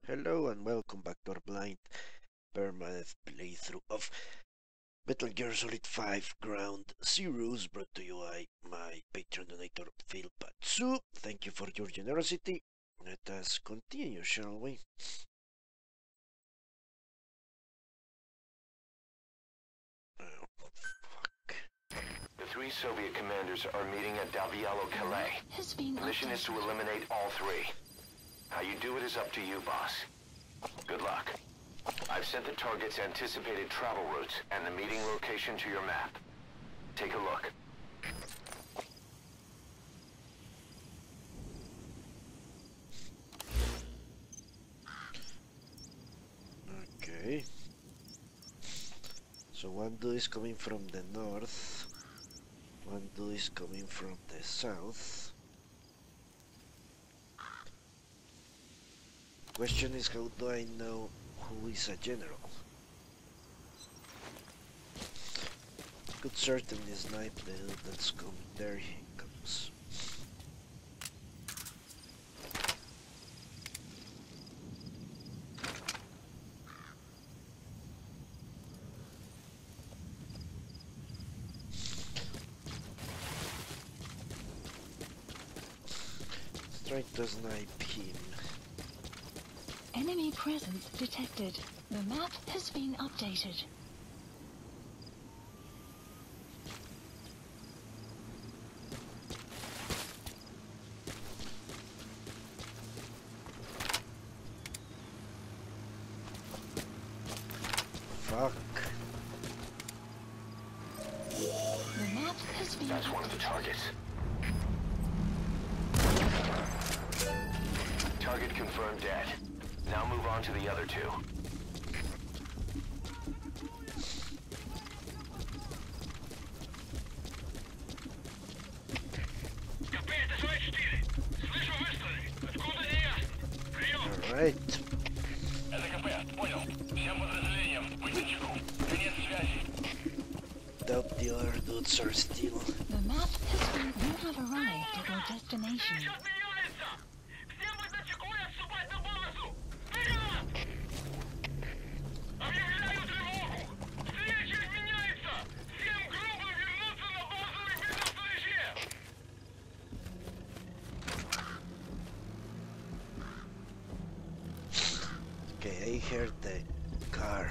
Hello and welcome back to our blind Permadeath playthrough of Metal Gear Solid 5 Ground Zeroes, brought to you by my Patreon donator Phil Patsu. Thank you for your generosity. Let us continue, shall we? Oh, fuck. The three Soviet commanders are meeting at Calais. The mission is to eliminate all three. How you do it is up to you, boss. Good luck. I've sent the target's anticipated travel routes and the meeting location to your map. Take a look. Okay. So one dude is coming from the north. One dude is coming from the south. Question is, how do I know who is a general? Could certainly snipe the dude that's coming. There he comes. Let's try to snipe him. Enemy presence detected. The map has been updated. Fuck. The map has been That's one of the targets. Target confirmed dead. Now move on to the other two. Alright. Doubt the other dudes are still. The map has been. You have arrived at your destination. Okay, I heard the car.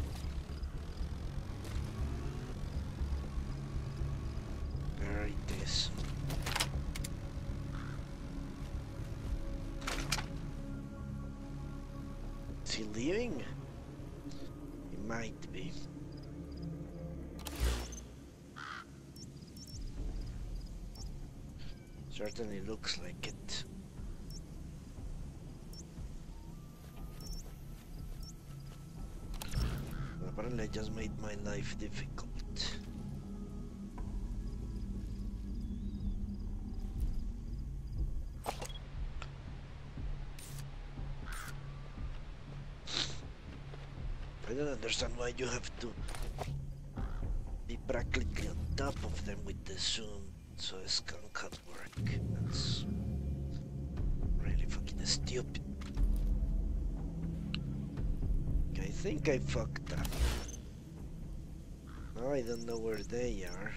There it is. Is he leaving? He might be. Certainly looks like it. Apparently I just made my life difficult. I don't understand why you have to be practically on top of them with the zoom so a skunk can work. That's really fucking stupid. I think I fucked up. Now I don't know where they are.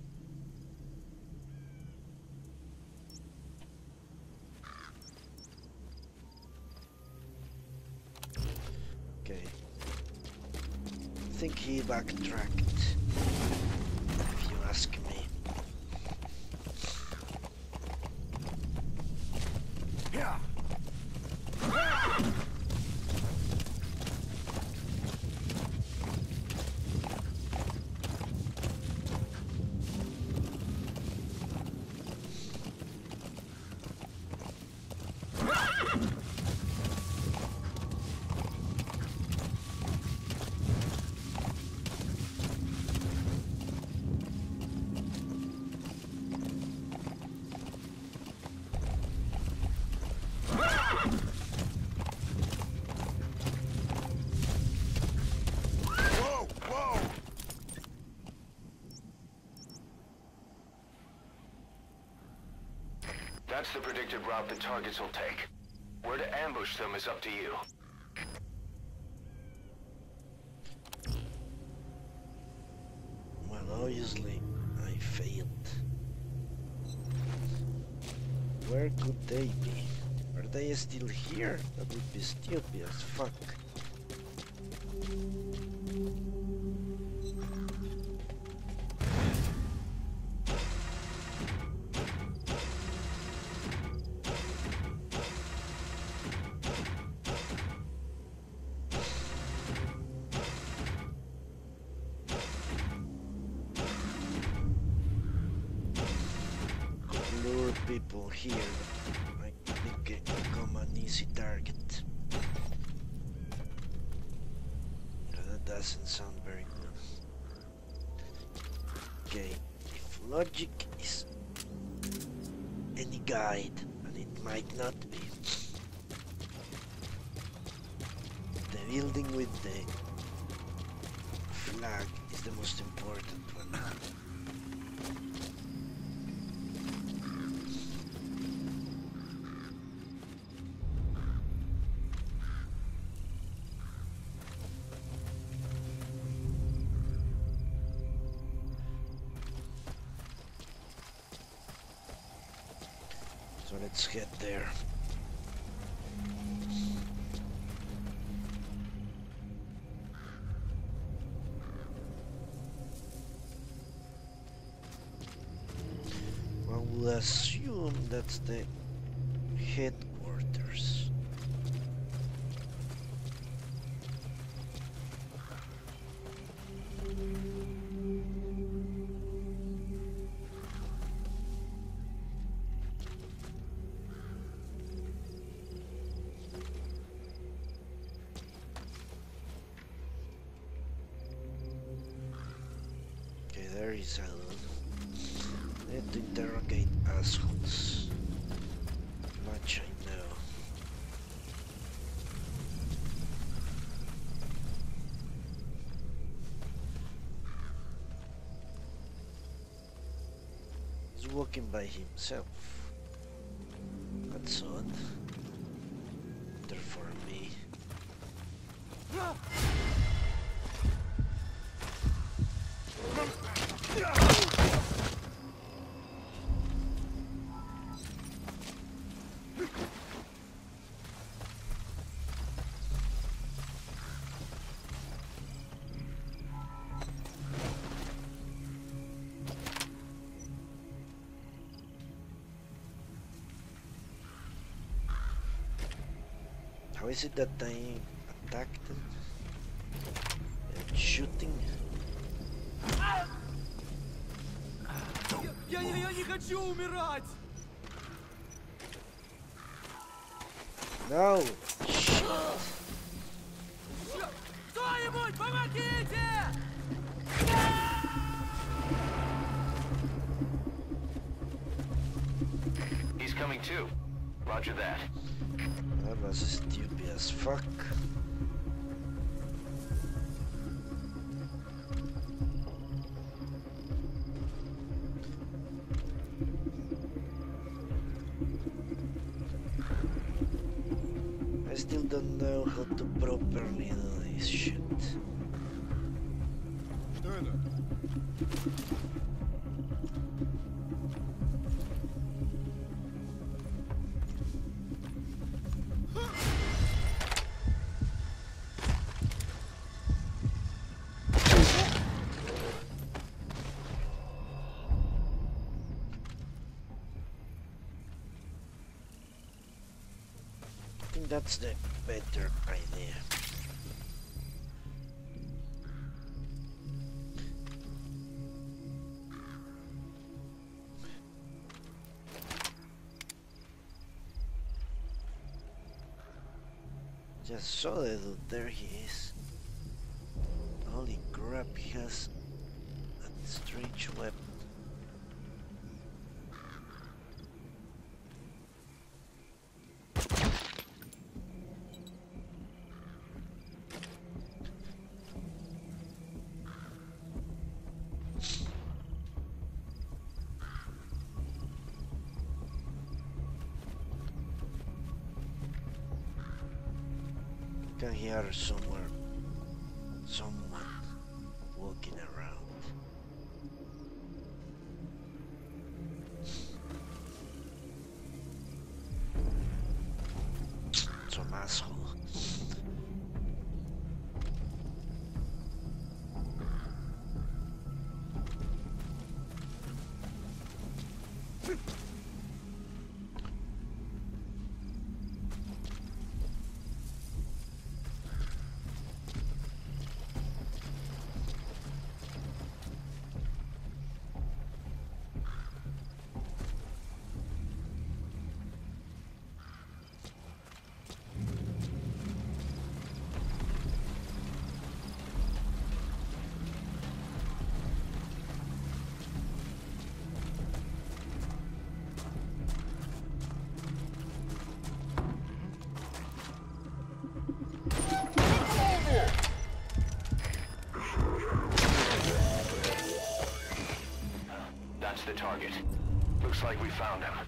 Okay. I think he backtracked, if you ask me. Yeah. That's the predicted route the targets will take. Where to ambush them is up to you. Obviously, I failed. Where could they be? Are they still here? That would be stupid as fuck. People here, I become an easy target. That doesn't sound very good. Okay, if logic is any guide, and it might not be, the building with the flag is the most important one. So let's get there. One would assume that's the headquarters. There is a need to interrogate assholes. Much I know. He's walking by himself. That's odd. Therefore me. How is it that I attacked them? And shooting? Я не хочу умирать! No! Shit! Кто-нибудь, помогите! He's coming too. Roger that. That was stupid as fuck. I still don't know how to properly do this shit. Что это? I think that's the better idea. Just saw the dude, there he is. Holy crap, he has a strange weapon. I can hear someone walking around. asshole. That's the target. Looks like we found him.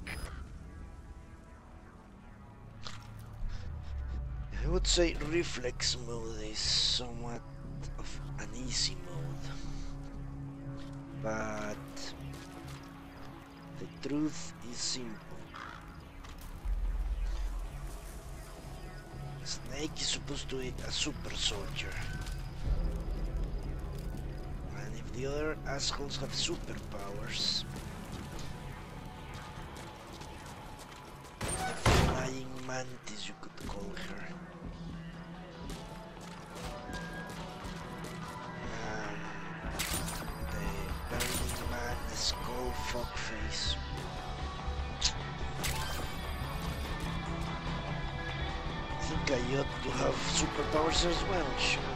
I would say reflex mode is somewhat of an easy mode, but the truth is simple. Snake is supposed to be a super soldier, and if the other assholes have superpowers, the flying mantis, you could call her. The burning man skull fuckface. I think I ought to have superpowers as well, surely.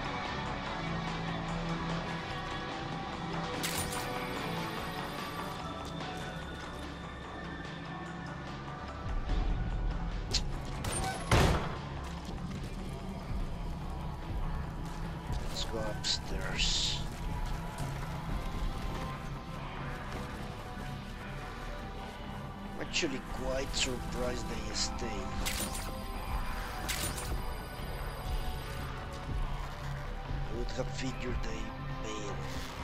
Let's go upstairs. I'm actually quite surprised they stayed. I would have figured they bailed.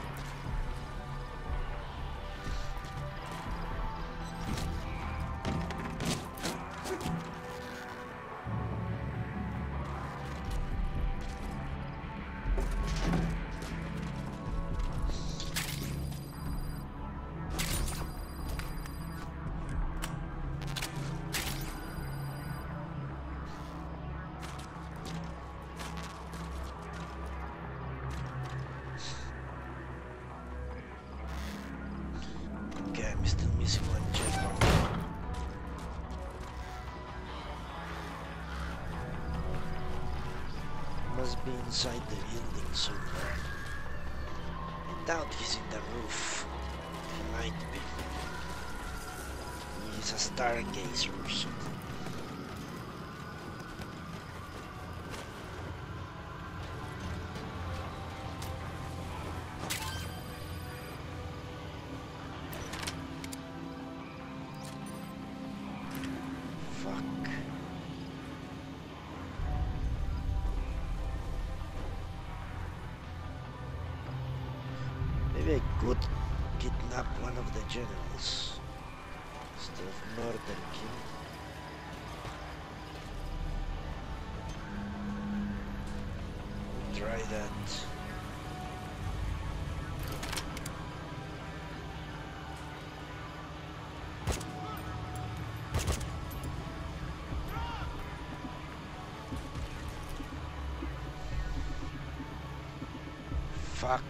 Okay, I'm still missing one checkpoint. Must be inside the building somewhere. I doubt he's in the roof. He might be. He's a stargazer or something. Maybe I could kidnap one of the generals instead of murdering him. Try that. Fuck.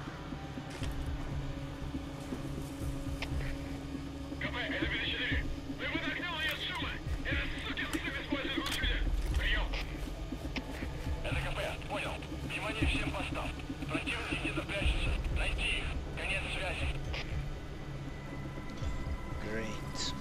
Great.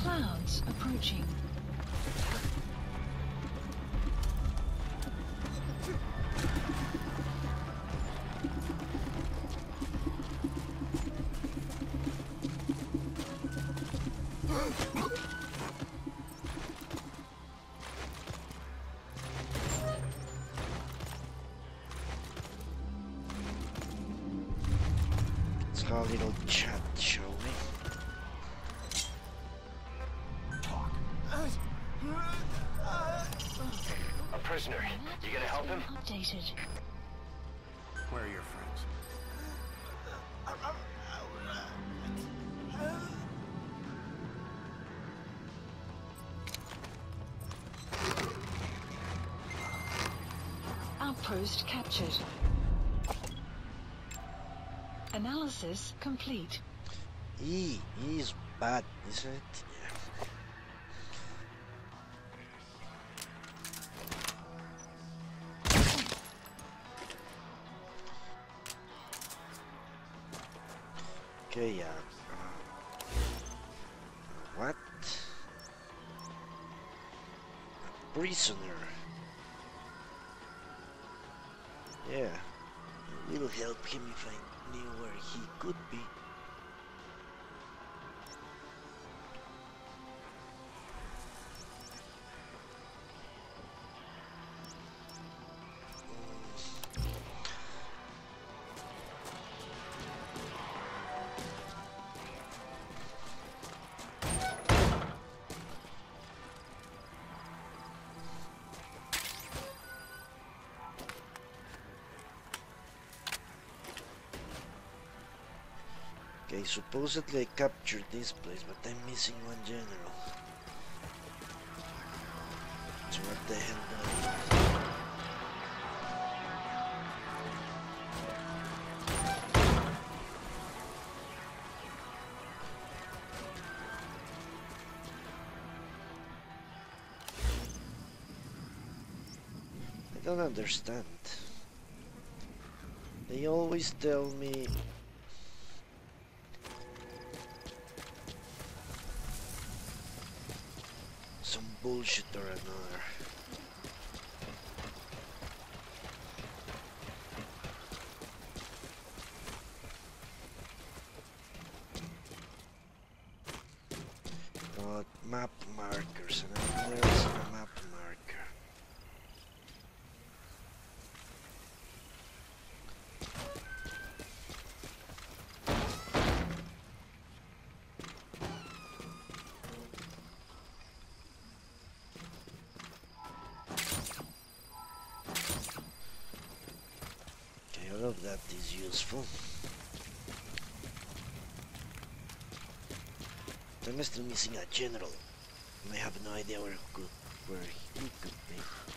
Clouds approaching. Let's have a little chat, shall we? A prisoner. You gonna help him? Updated. Where are your friends? Outpost captured. Analysis complete. He is bad, isn't it? Yeah. Okay, yeah. What? A prisoner. Yeah. It will help him if I knew where he could be. Okay, supposedly I captured this place, but I'm missing one general. So what the hell do I do? I don't understand. They always tell me some bullshit or another. But map markers, and there's a map marker. All of that is useful. I'm still missing a general. I have no idea where he could be.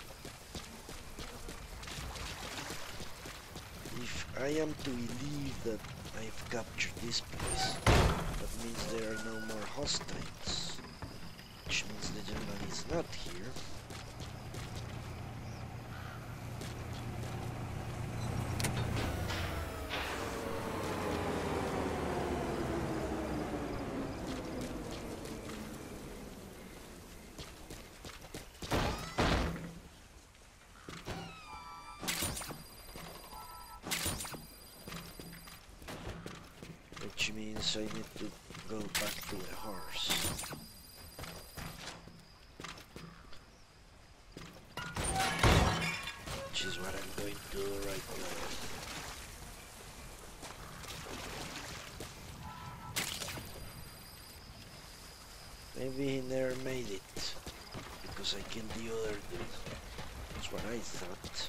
If I am to believe that I've captured this place, that means there are no more hostiles, which means the general is not here. Which means I need to go back to the horse. Which is what I'm going to do right now. Maybe he never made it, because I killed the other dude. That's what I thought.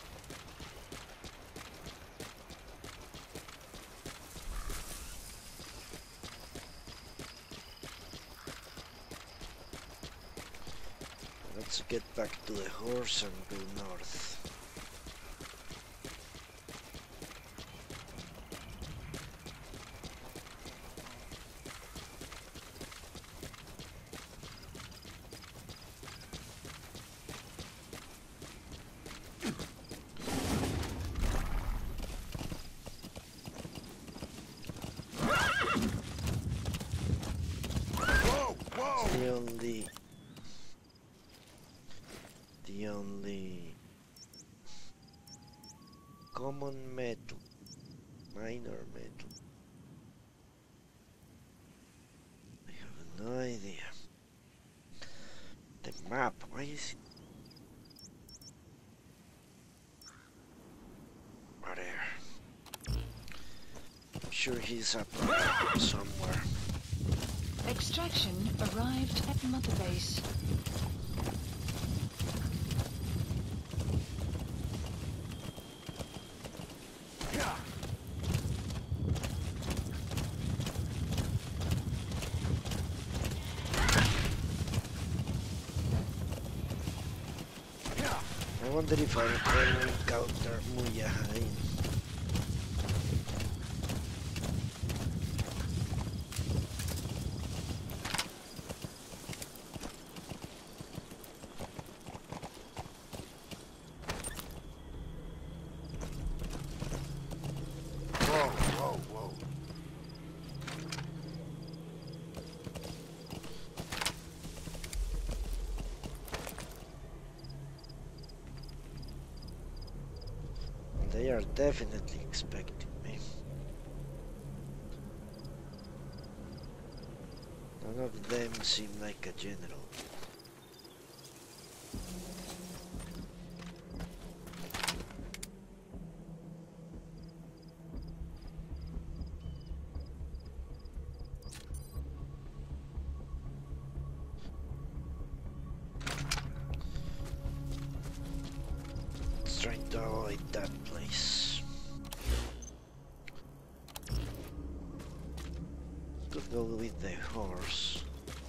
Let's get back to the horse and go north. Whoa! the only common metal, minor metal. I have no idea. The map, why is it? Right there. I'm sure he's up there somewhere. Extraction arrived at Mother Base. I wonder if I will encounter Mujahideen. They are definitely expecting me. None of them seem like a general. Trying to avoid that place. Could go with the horse.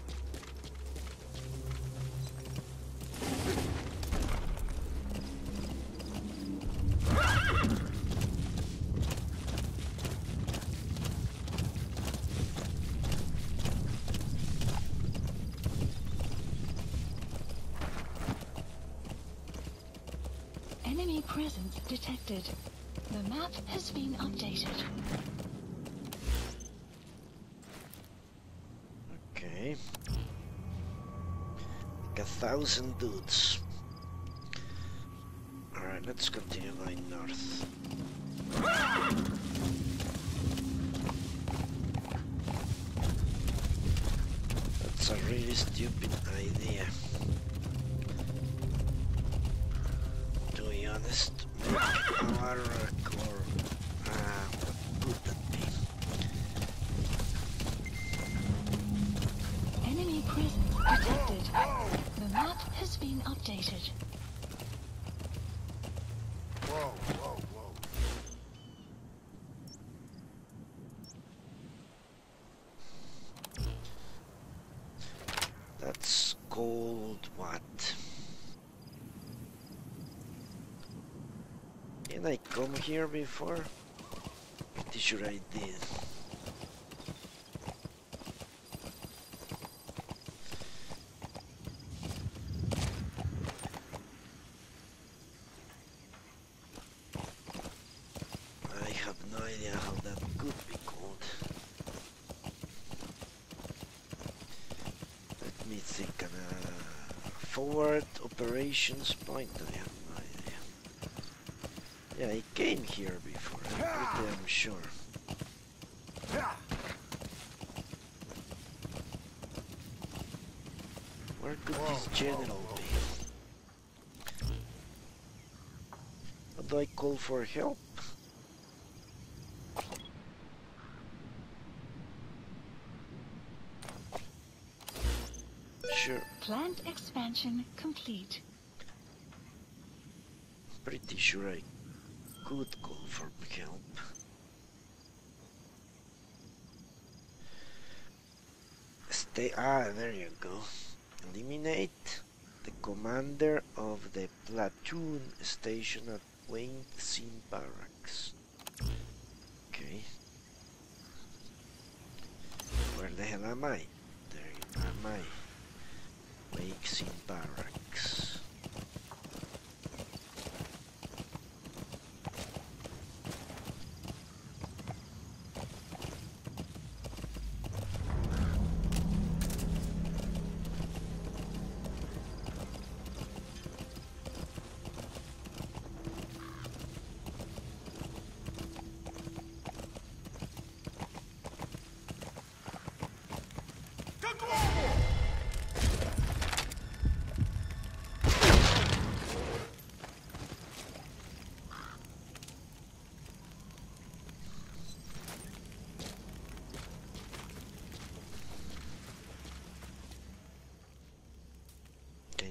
Enemy presence detected. The map has been updated. Okay. Like 1,000 dudes. Alright, let's continue going north. That's a really stupid idea. To be honest, make our core. What that be? Enemy presence detected. The map has been updated. Whoa, whoa, whoa. That's called what? Didn't I come here before? Pretty sure I did. I have no idea how that could be called. Let me think. Forward operations point. I have no idea. Yeah, I came here before. I'm pretty damn sure. Where could this general be? How do I call for help? Sure. Plant expansion complete. Pretty sure I could call for help. There you go. Eliminate the commander of the platoon stationed at Wayne Sim Barracks. Okay. Where the hell am I? There am I. Wayne Sim Barracks.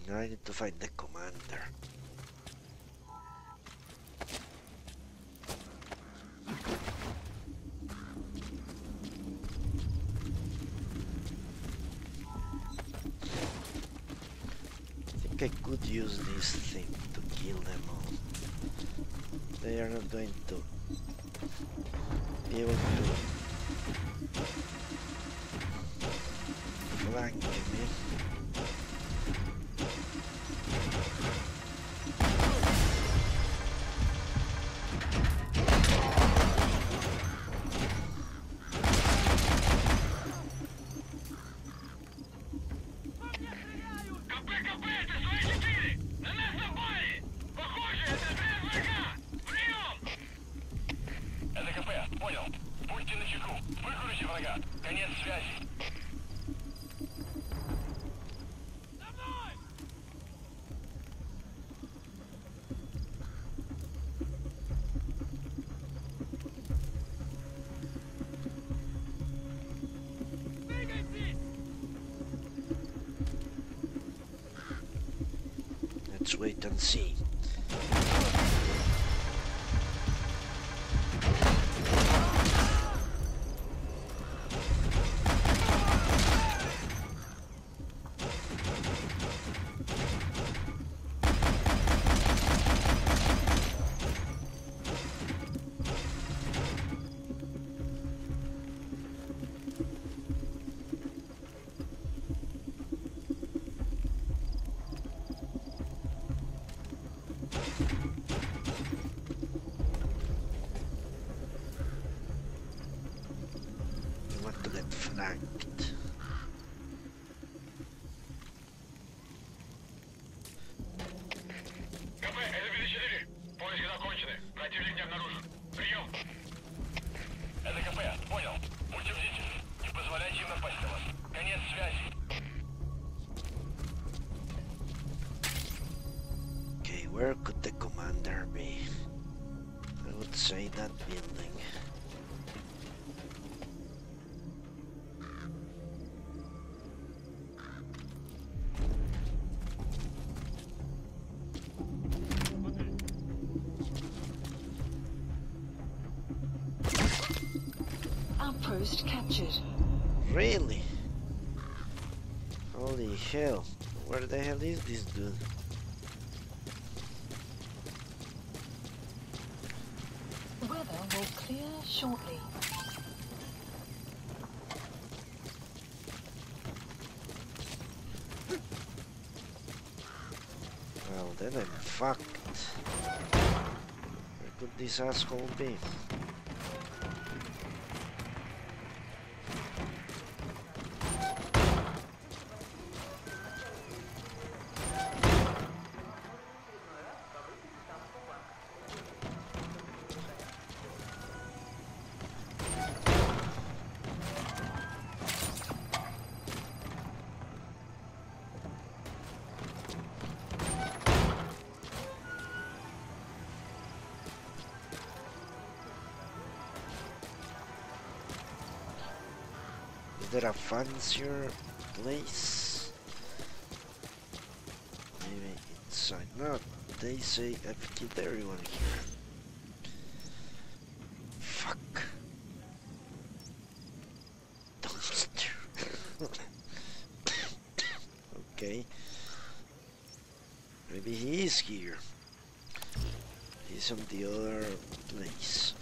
Now I need to find the commander. I think I could use this thing to kill them all. They are not going to be able to flank me. Let's wait and see. Where could the commander be? I would say that building. Outpost captured. Really? Holy hell. Where the hell is this dude? Weather will clear shortly. Well, then I'm fucked. Where could this asshole be? Is there a fancier place? Maybe inside. No, they say I've killed everyone here. Fuck. Dumpster. Okay. Maybe he is here. He's on the other place.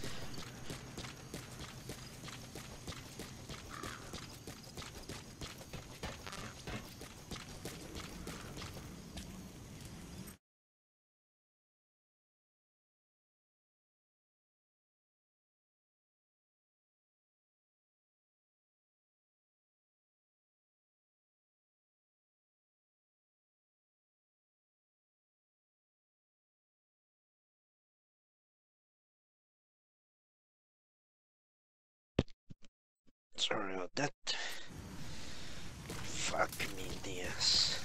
Sorry about that. Fuck me in the ass.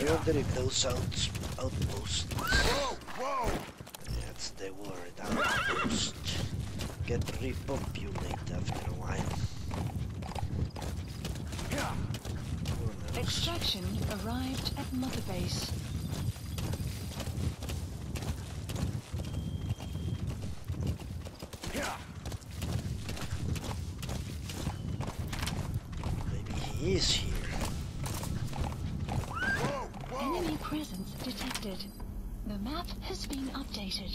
I wonder if those outposts... Whoa, whoa! That's the word, outpost. Get repopulated after a while. Extraction arrived at Mother Base. Maybe he is here. Whoa, whoa! Enemy presence detected. The map has been updated.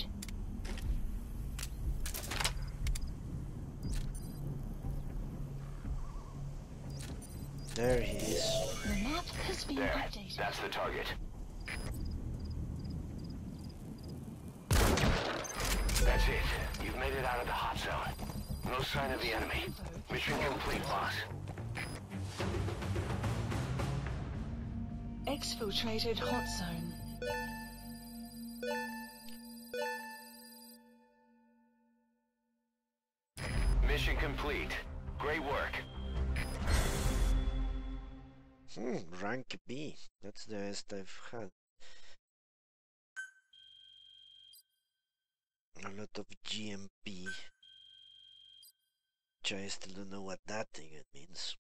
There he is. The map has been There, updated. that's the target. That's it. You've made it out of the hot zone. No sign of the enemy. Mission complete, boss. Exfiltrated hot zone. Mission complete. Great work. Rank B. That's the best I've had. A lot of GMP. Which I still don't know what that thing means.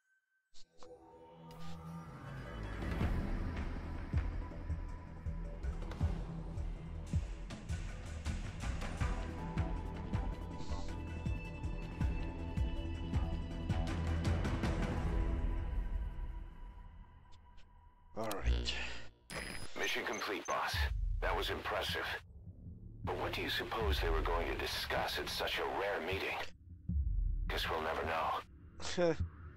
Alright. Mission complete, boss. That was impressive. But what do you suppose they were going to discuss at such a rare meeting? Guess we'll never know.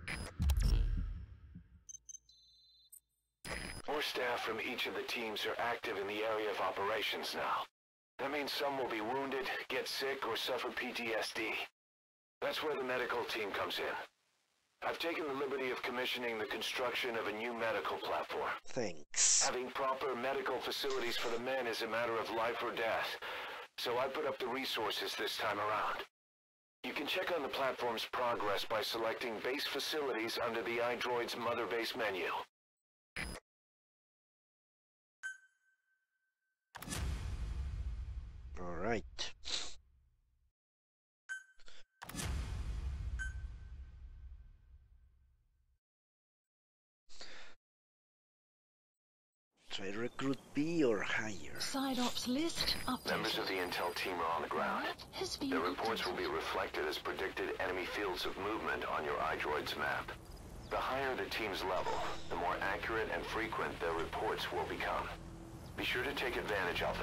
More staff from each of the teams are active in the area of operations now. That means some will be wounded, get sick, or suffer PTSD. That's where the medical team comes in. I've taken the liberty of commissioning the construction of a new medical platform. Thanks. Having proper medical facilities for the men is a matter of life or death, so I put up the resources this time around. You can check on the platform's progress by selecting base facilities under the iDroid's Mother Base menu. Alright. Try recruit B or higher. Side ops list updated. Members of the intel team are on the ground. Has been Their reports will updated. be reflected as predicted enemy fields of movement on your iDroid's map. The higher the team's level, the more accurate and frequent their reports will become. Be sure to take advantage of them.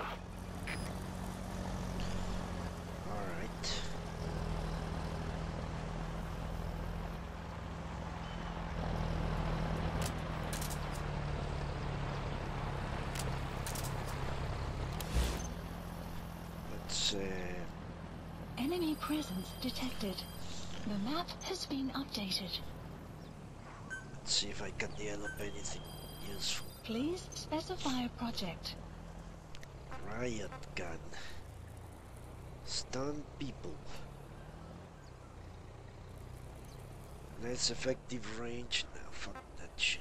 Alright. Let's Enemy presence detected. The map has been updated. let's see if I can develop anything useful. Please specify a project. Riot gun. Stun people. Less effective range now. Fuck that shit.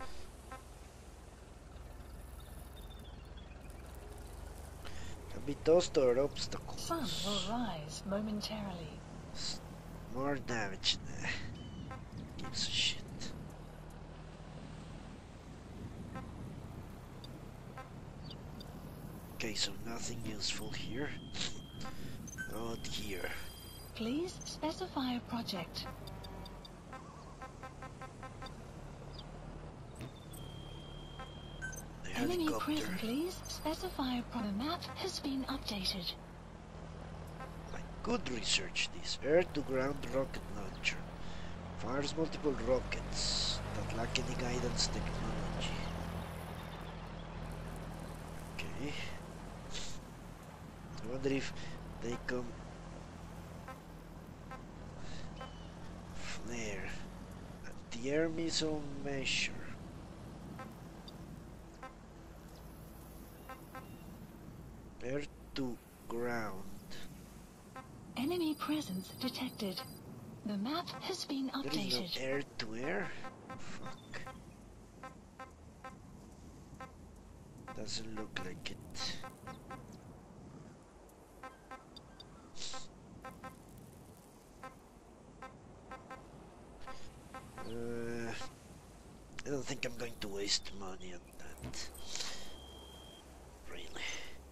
Can be tossed or obstacles. Sun will rise momentarily. More damage there. Gives a shit. Okay, so nothing useful here. Not here. Please specify a project. The Enemy helicopter. presence. Please specify a project. The map has been updated. I could research this. Air-to-ground rocket launcher. Fires multiple rockets that lack any guidance technology. Okay. I wonder if they come... Flare. Anti-air missile measure. Air-to-ground. Enemy presence detected. The map has been There is no updated. air-to-air? Fuck. Doesn't look like it. I don't think I'm going to waste money on that. Really.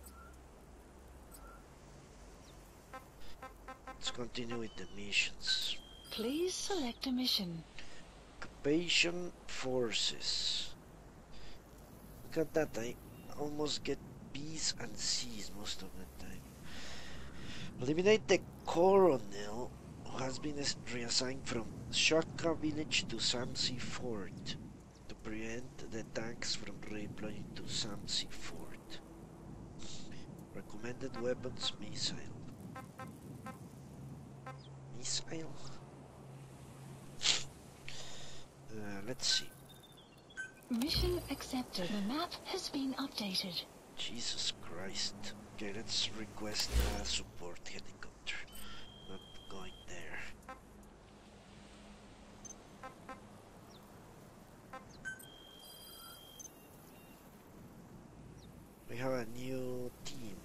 Let's continue with the missions. Please select a mission. Occupation forces. Look at that, I almost get B's and C's most of the time. Eliminate the colonel who has been reassigned from Shaka village to Samsi Fort to prevent the tanks from redeploying to Samsi Fort. Recommended weapons, missile. Missile? Let's see. Mission accepted. The map has been updated. Jesus Christ. Okay, let's request a support helicopter. Not going there. We have a new team.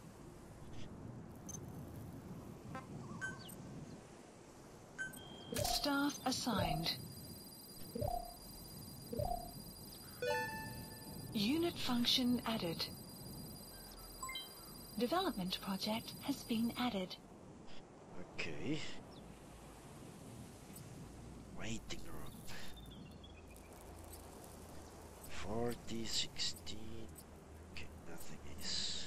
Staff assigned. Unit function added. Development project has been added. Okay. Waiting room. 40, 16. Okay, nothing is.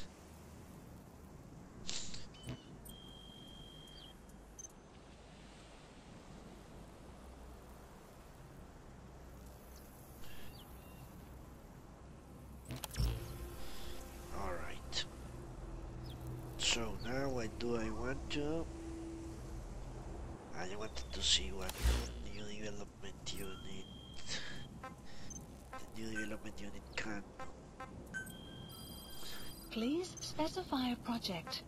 Alright. So now what do I want to? I wanted to see what new development unit the new development unit can. Please specify a project.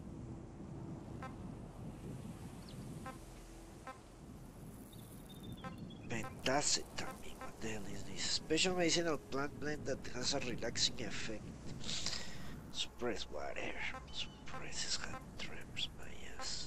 Pentacetami, what the hell is this? Special medicinal plant blend that has a relaxing effect. Suppress whatever. Suppresses hand tremors, my ass.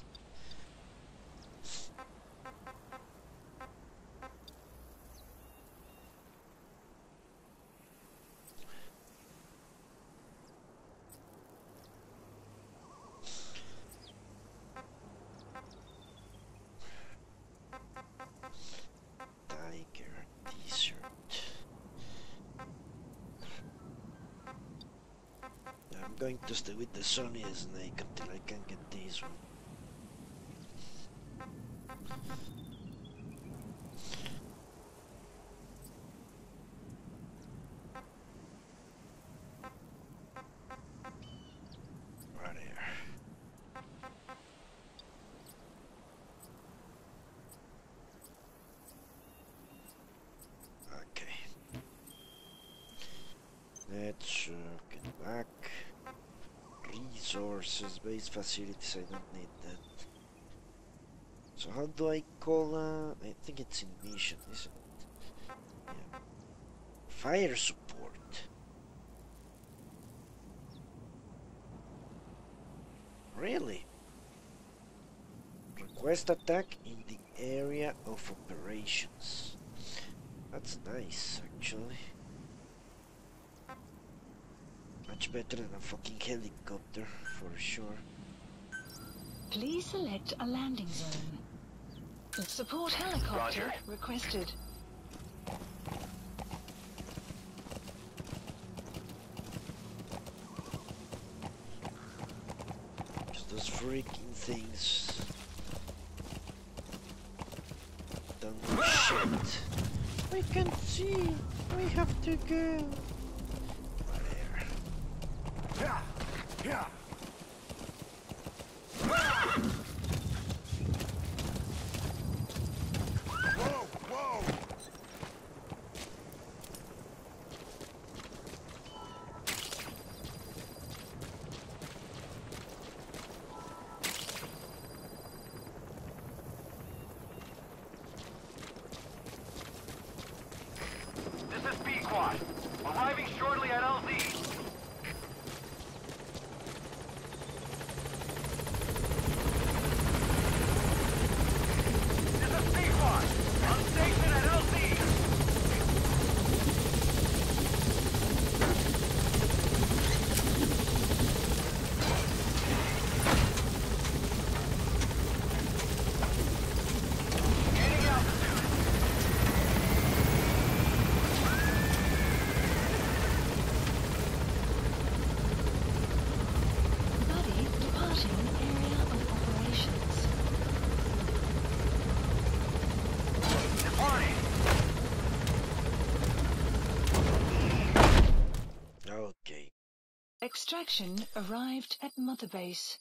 Tiger Desert. I'm going to stay with the Sony Snake until I can get this one. Right here. Okay. Let's get back. Resources, base facilities, I don't need that. So how do I call, I think it's in mission, isn't it? Yeah. Fire support. Really? Request attack in the area of operations. That's nice, actually. Much better than a fucking helicopter, for sure. Please select a landing zone. Support helicopter Roger. requested. Just those freaking things. Don't do shit. I can't see. We have to go. Yeah, yeah. Whoa, whoa. This is B Quad. Arriving shortly at LZ. Extraction arrived at Mother Base.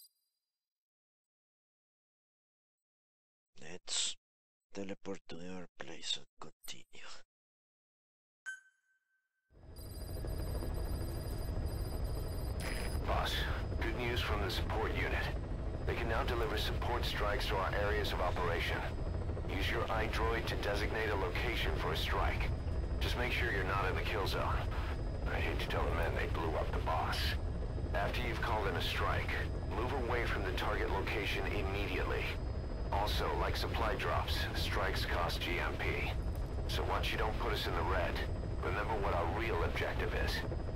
Let's teleport to our place and continue. Boss, good news from the support unit. They can now deliver support strikes to our areas of operation. Use your iDroid to designate a location for a strike. Just make sure you're not in the kill zone. I hate to tell the men they blew up the boss. After you've called in a strike, move away from the target location immediately. Also, like supply drops, strikes cost GMP. So once you don't put us in the red, remember what our real objective is.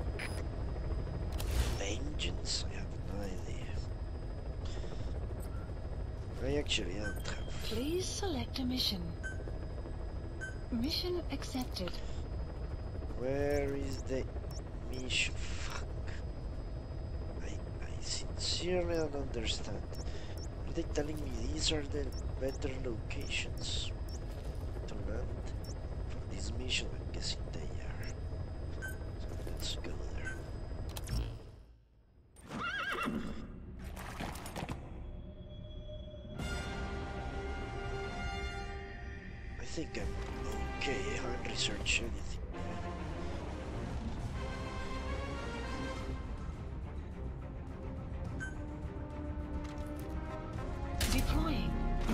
Vengeance? I have no idea. I actually don't have. Please select a mission. Mission accepted. Where is the mission? Fuck. I sincerely don't understand. Are they telling me these are the better locations to land for this mission? I'm guessing they are. So let's go there. I think I'm okay. I haven't researched anything. Deploying.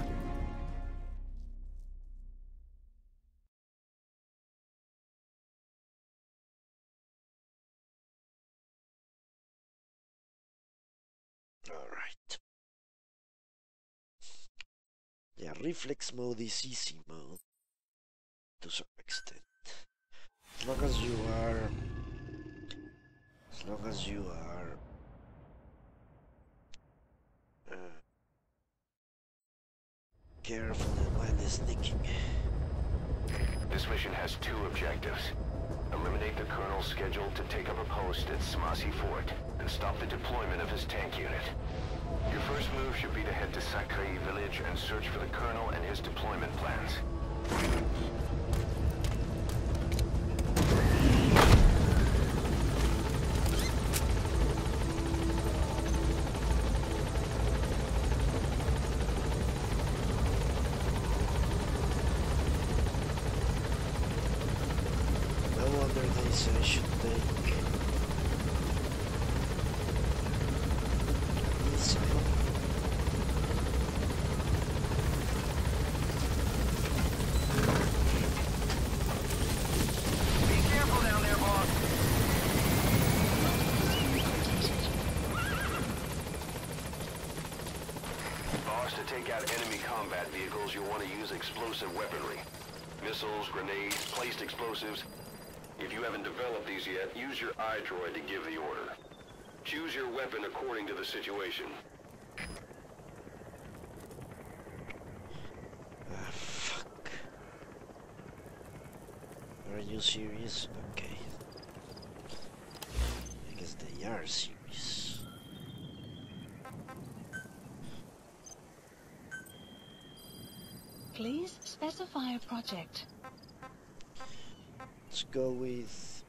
Alright. Yeah, reflex mode is easy mode to some extent. As long as you are careful when sneaking. This mission has two objectives. Eliminate the colonel scheduled to take up a post at Smasi Fort and stop the deployment of his tank unit. Your first move should be to head to Sakai village and search for the colonel and his deployment plans. I should take this one. Be careful down there, boss. Boss, to take out enemy combat vehicles, you'll want to use explosive weaponry. Missiles, grenades, placed explosives. If you haven't developed these yet, use your iDroid to give the order. Choose your weapon according to the situation. Ah, fuck. Are you serious? Okay. I guess they are serious. Please specify a project. Let's go with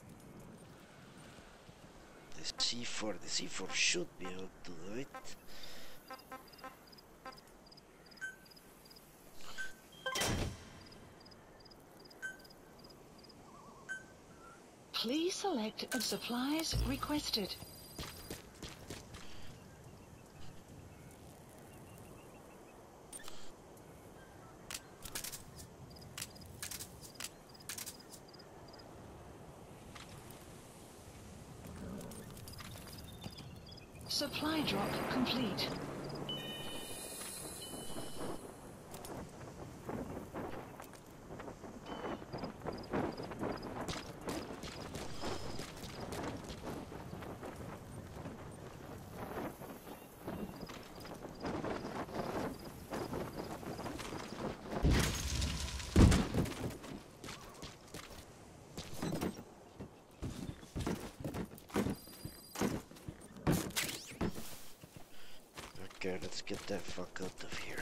the C4. The C4 should be able to do it. Please select supplies requested. Supply drop complete. Okay, let's get the fuck out of here.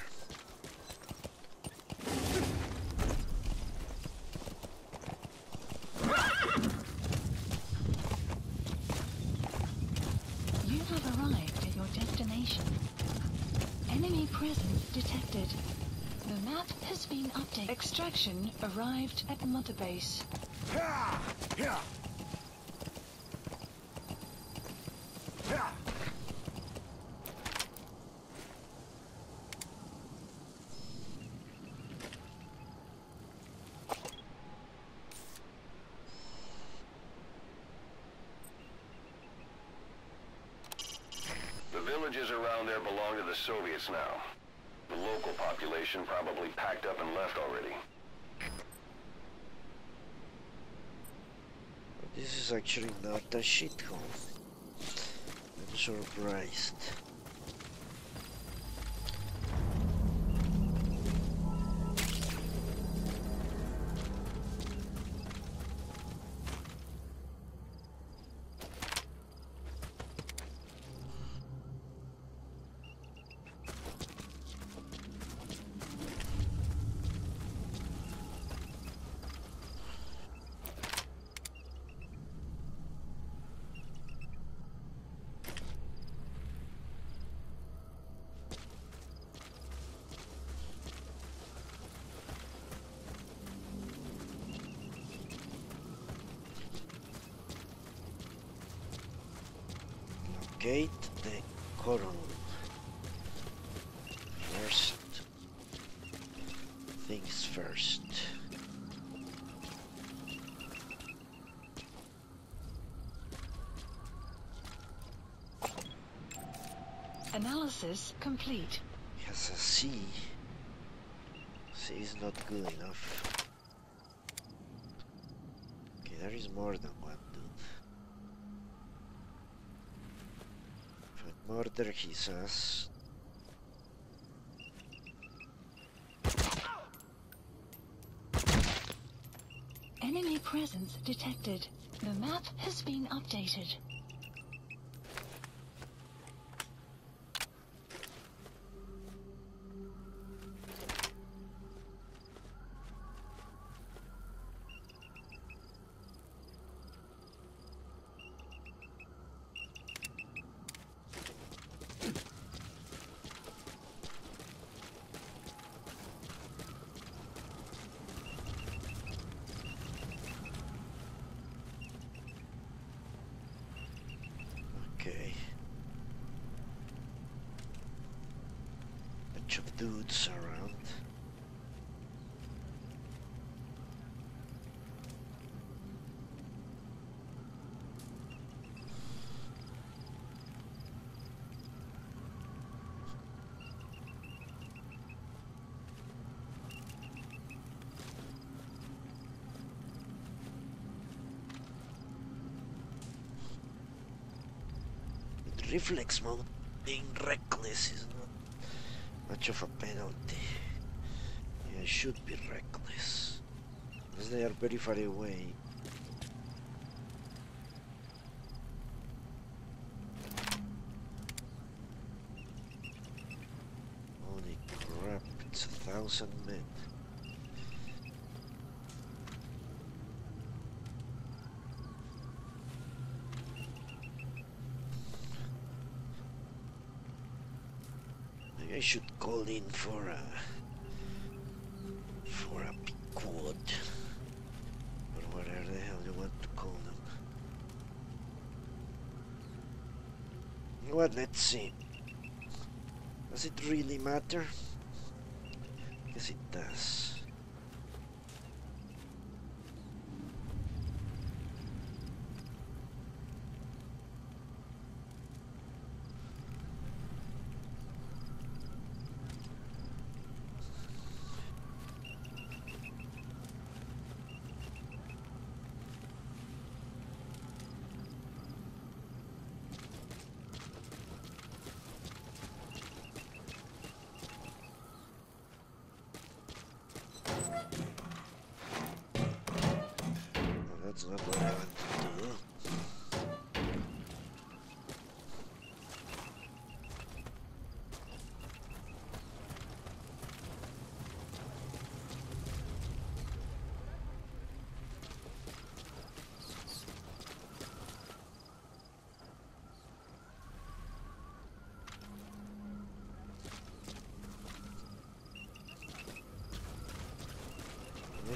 detected. The map has been updated. Extraction arrived at Mother Base. Yeah! Yeah! Yeah! The villages around there belong to the Soviets now. The local population probably packed up and left already. This is actually not a shithole. I'm surprised. Locate the coral. First things first. Analysis complete. It has a C. C is not good enough. Okay, there is more than one dude. If I murder his ass. Enemy presence detected. The map has been updated. Okay. Bunch of dudes around. Reflex mode, being reckless is not much of a penalty. Yeah, I should be reckless. Because they are very far away. Holy crap, it's 1,000 men. I should call in for a quad or whatever the hell you want to call them. You know what? Let's see. Does it really matter? Yes, it does.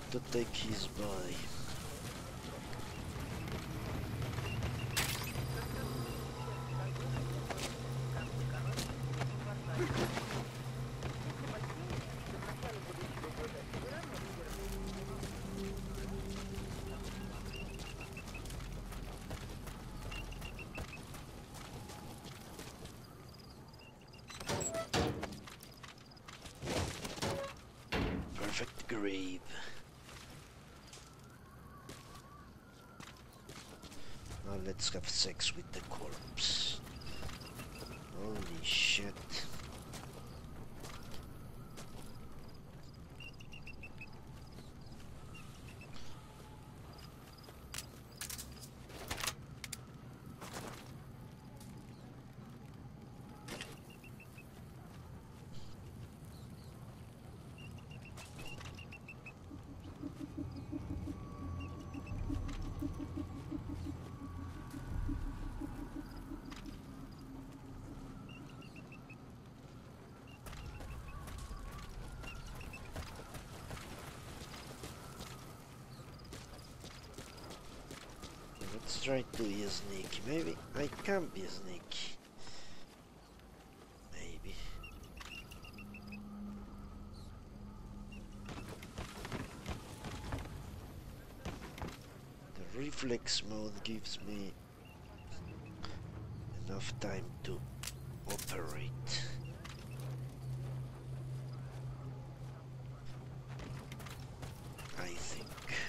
to take his body. Perfect grave. Now let's have sex with the corpse. Holy shit. Let's try to be sneaky. Maybe I can be sneaky. Maybe. The reflex mode gives me enough time to operate. I think.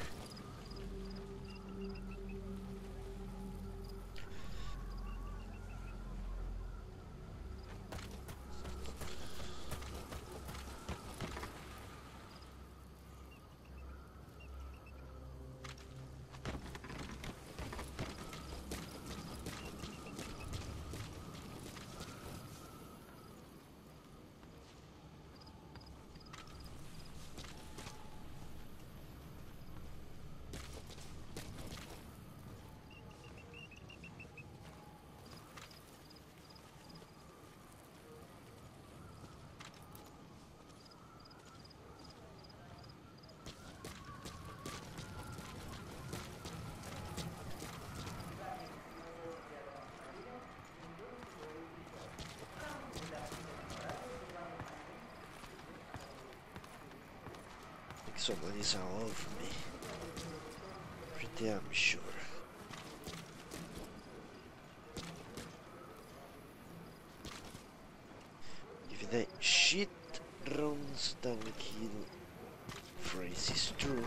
Somebody's all over me. Pretty damn sure. If the shit runs downhill phrase is true,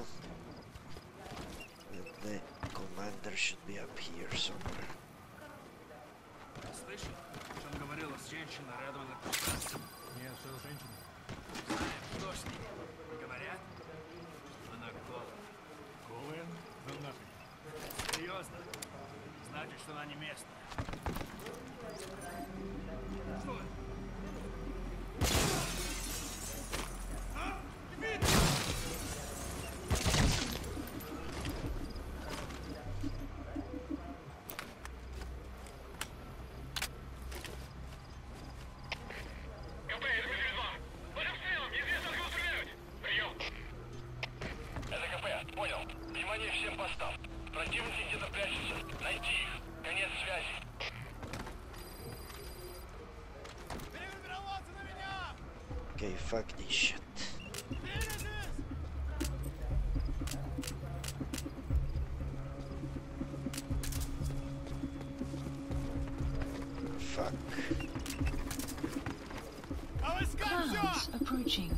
then the commander should be up here somewhere. Слышал, что он говорил, женщина рядом на прекрасно. Нет, что женщина? Знаем, что с ней? Говорят? Она голая. Голая? Ну нафиг. Серьезно? Значит, что она не местная. Что это? А? Не видно? Okay, fuck this shit. Fuck. Clouds approaching.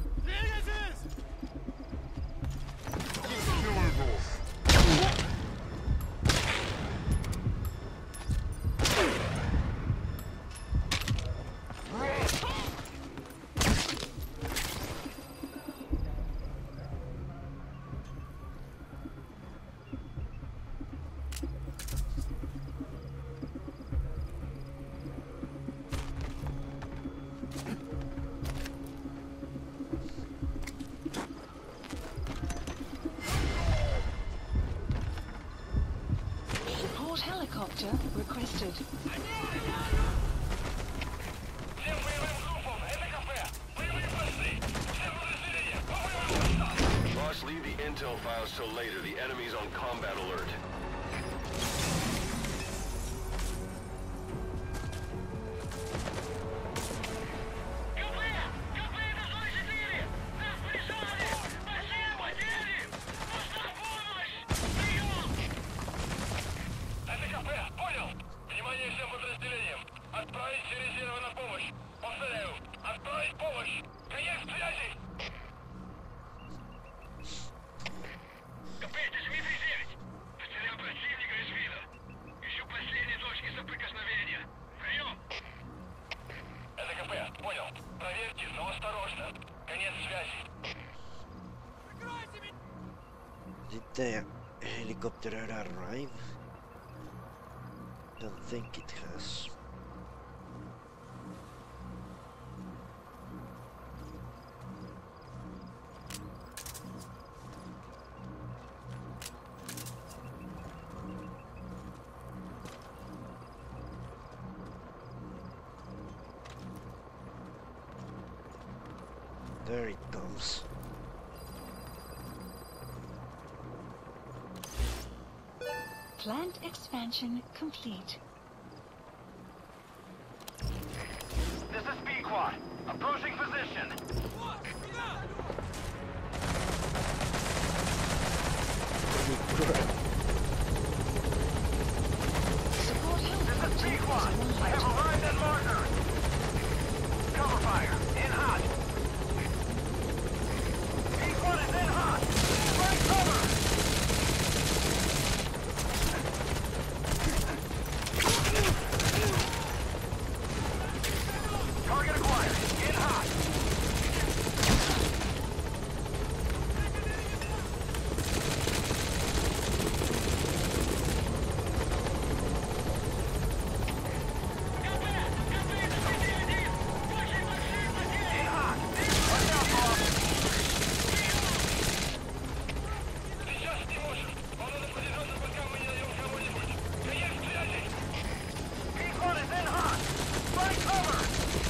Helicopter requested. Boss, Boss, leave the intel files till later. The enemy's on combat alert. Did the helicopter arrive? Don't think it has. There it comes. Plant expansion complete. This is B-Quad. Approaching position. Support helicopter This is B-Quad. I have arrived at marker. Cover fire. In hot. B-Quad is in hot. Right cover. Target acquired. In hot. In hot. Watch out, boss. Сейчас не можем. Он надо продержаться, пока мы не найдем кого-нибудь. Конец связи. B-Quad is in hot. Right cover.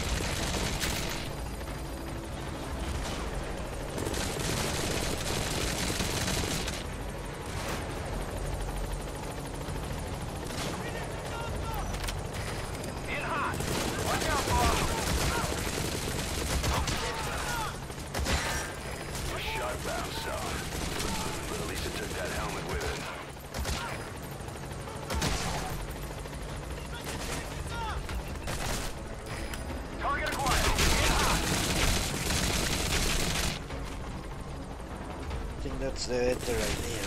In hot. Watch out, boss. A shot bounced off. But at least it took that helmet with it. Target acquired. In hot. I think that's the better idea.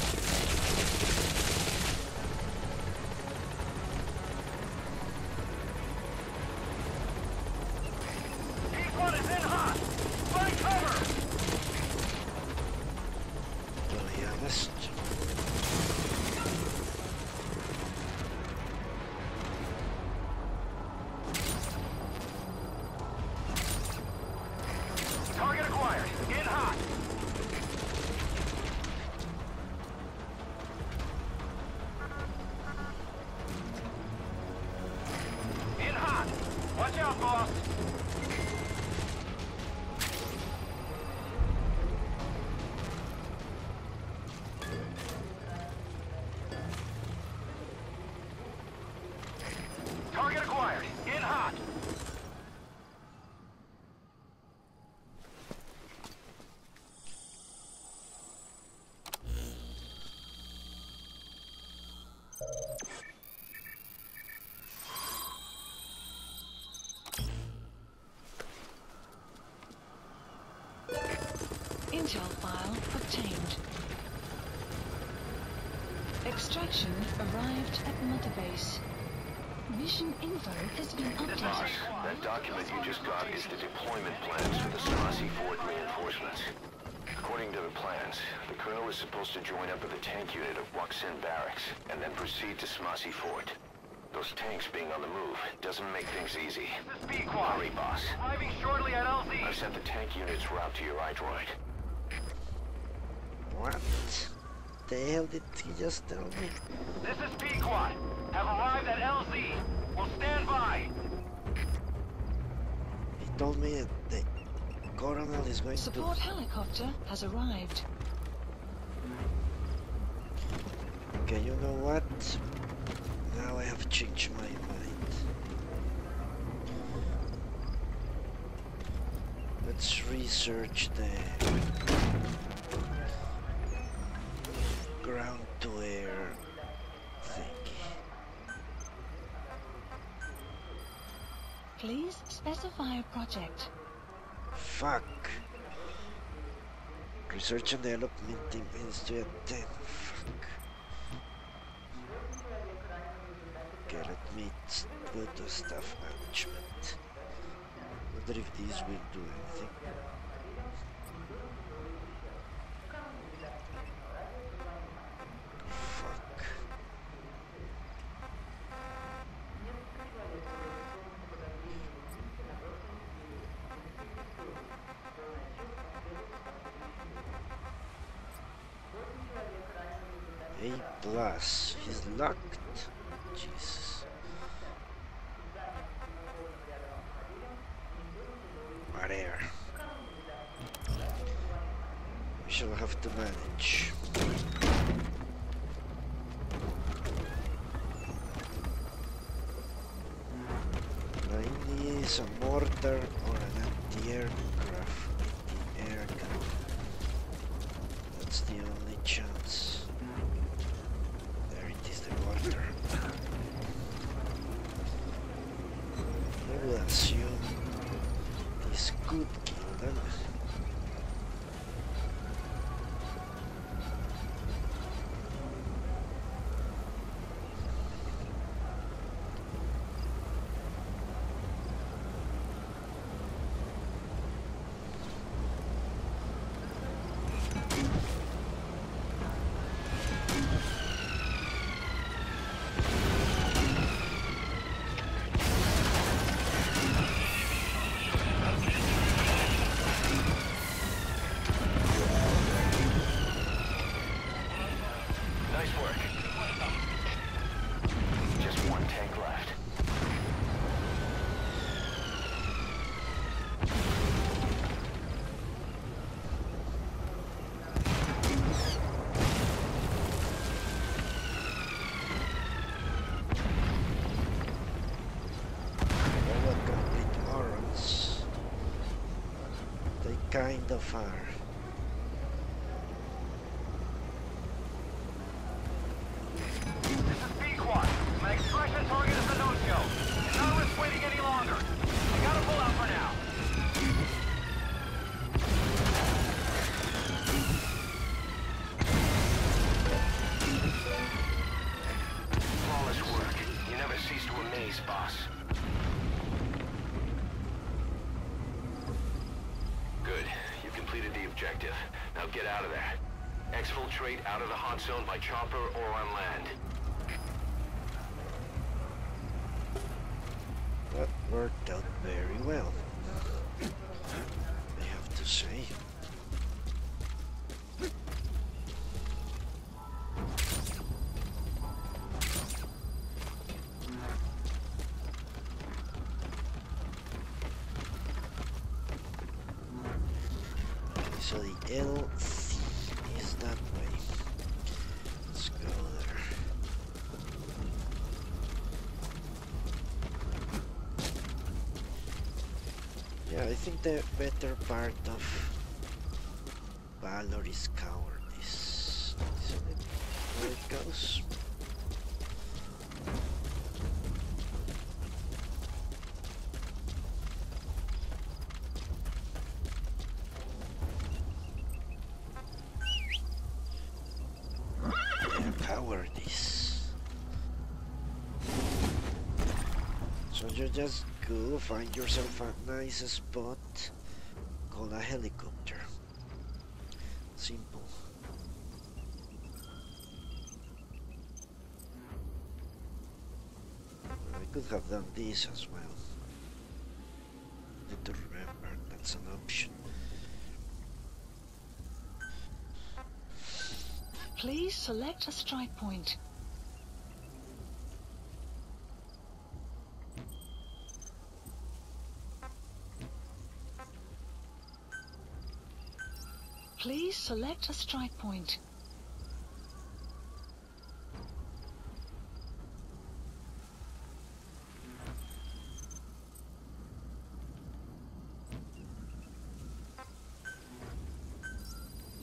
B-Quad is in hot. Find cover. To be honest. Target acquired. In hot. In hot. Watch out, boss. Target acquired. In hot. Intel file obtained. Extraction arrived at Mother Base. Mission info has been Boss, updated. that document you just got is the deployment plans for the Smassi Fort reinforcements. According to the plans, the Colonel is supposed to join up with a tank unit of Waksin Barracks and then proceed to Smassi Fort. Those tanks being on the move doesn't make things easy. This is B-Quad. Hurry, boss. Arriving shortly at LZ. I've sent the tank unit's route to your iDroid. What the hell did he just tell me? This is B-Quad. Have arrived at LZ. We'll stand by. He told me that the Colonel is going Support helicopter has arrived. Okay, you know what? Now I have changed my mind. Let's research the ground to air thingy. Please specify a project. Fuck. Research and development team Ministry at 10. Fuck. Okay, let me go to staff management. Wonder if these will do anything. Fuck. A+, he's locked. Jesus. Whatever. We shall have to manage. I need a mortar or an anti-aircraft anti-air gun. That's the only chance. There it is, the mortar. I will assume this could kill them. Kind of are. This is P-Quad. My expression target is a no-show. Not risk waiting any longer. I gotta pull out for now. Flawless work. You never cease to amaze, boss. Good. You completed the objective. Now get out of there. Exfiltrate out of the hot zone by chopper or on land. That worked out very well, I have to say. So the LC is that way. Let's go there. Yeah, I think the better part of Valor is cowardice. Isn't it? Where it goes? Cowardice. So you just go find yourself a nice spot, call a helicopter. Simple. I could have done this as well. Need to remember that's an option. Please select a strike point. Please select a strike point.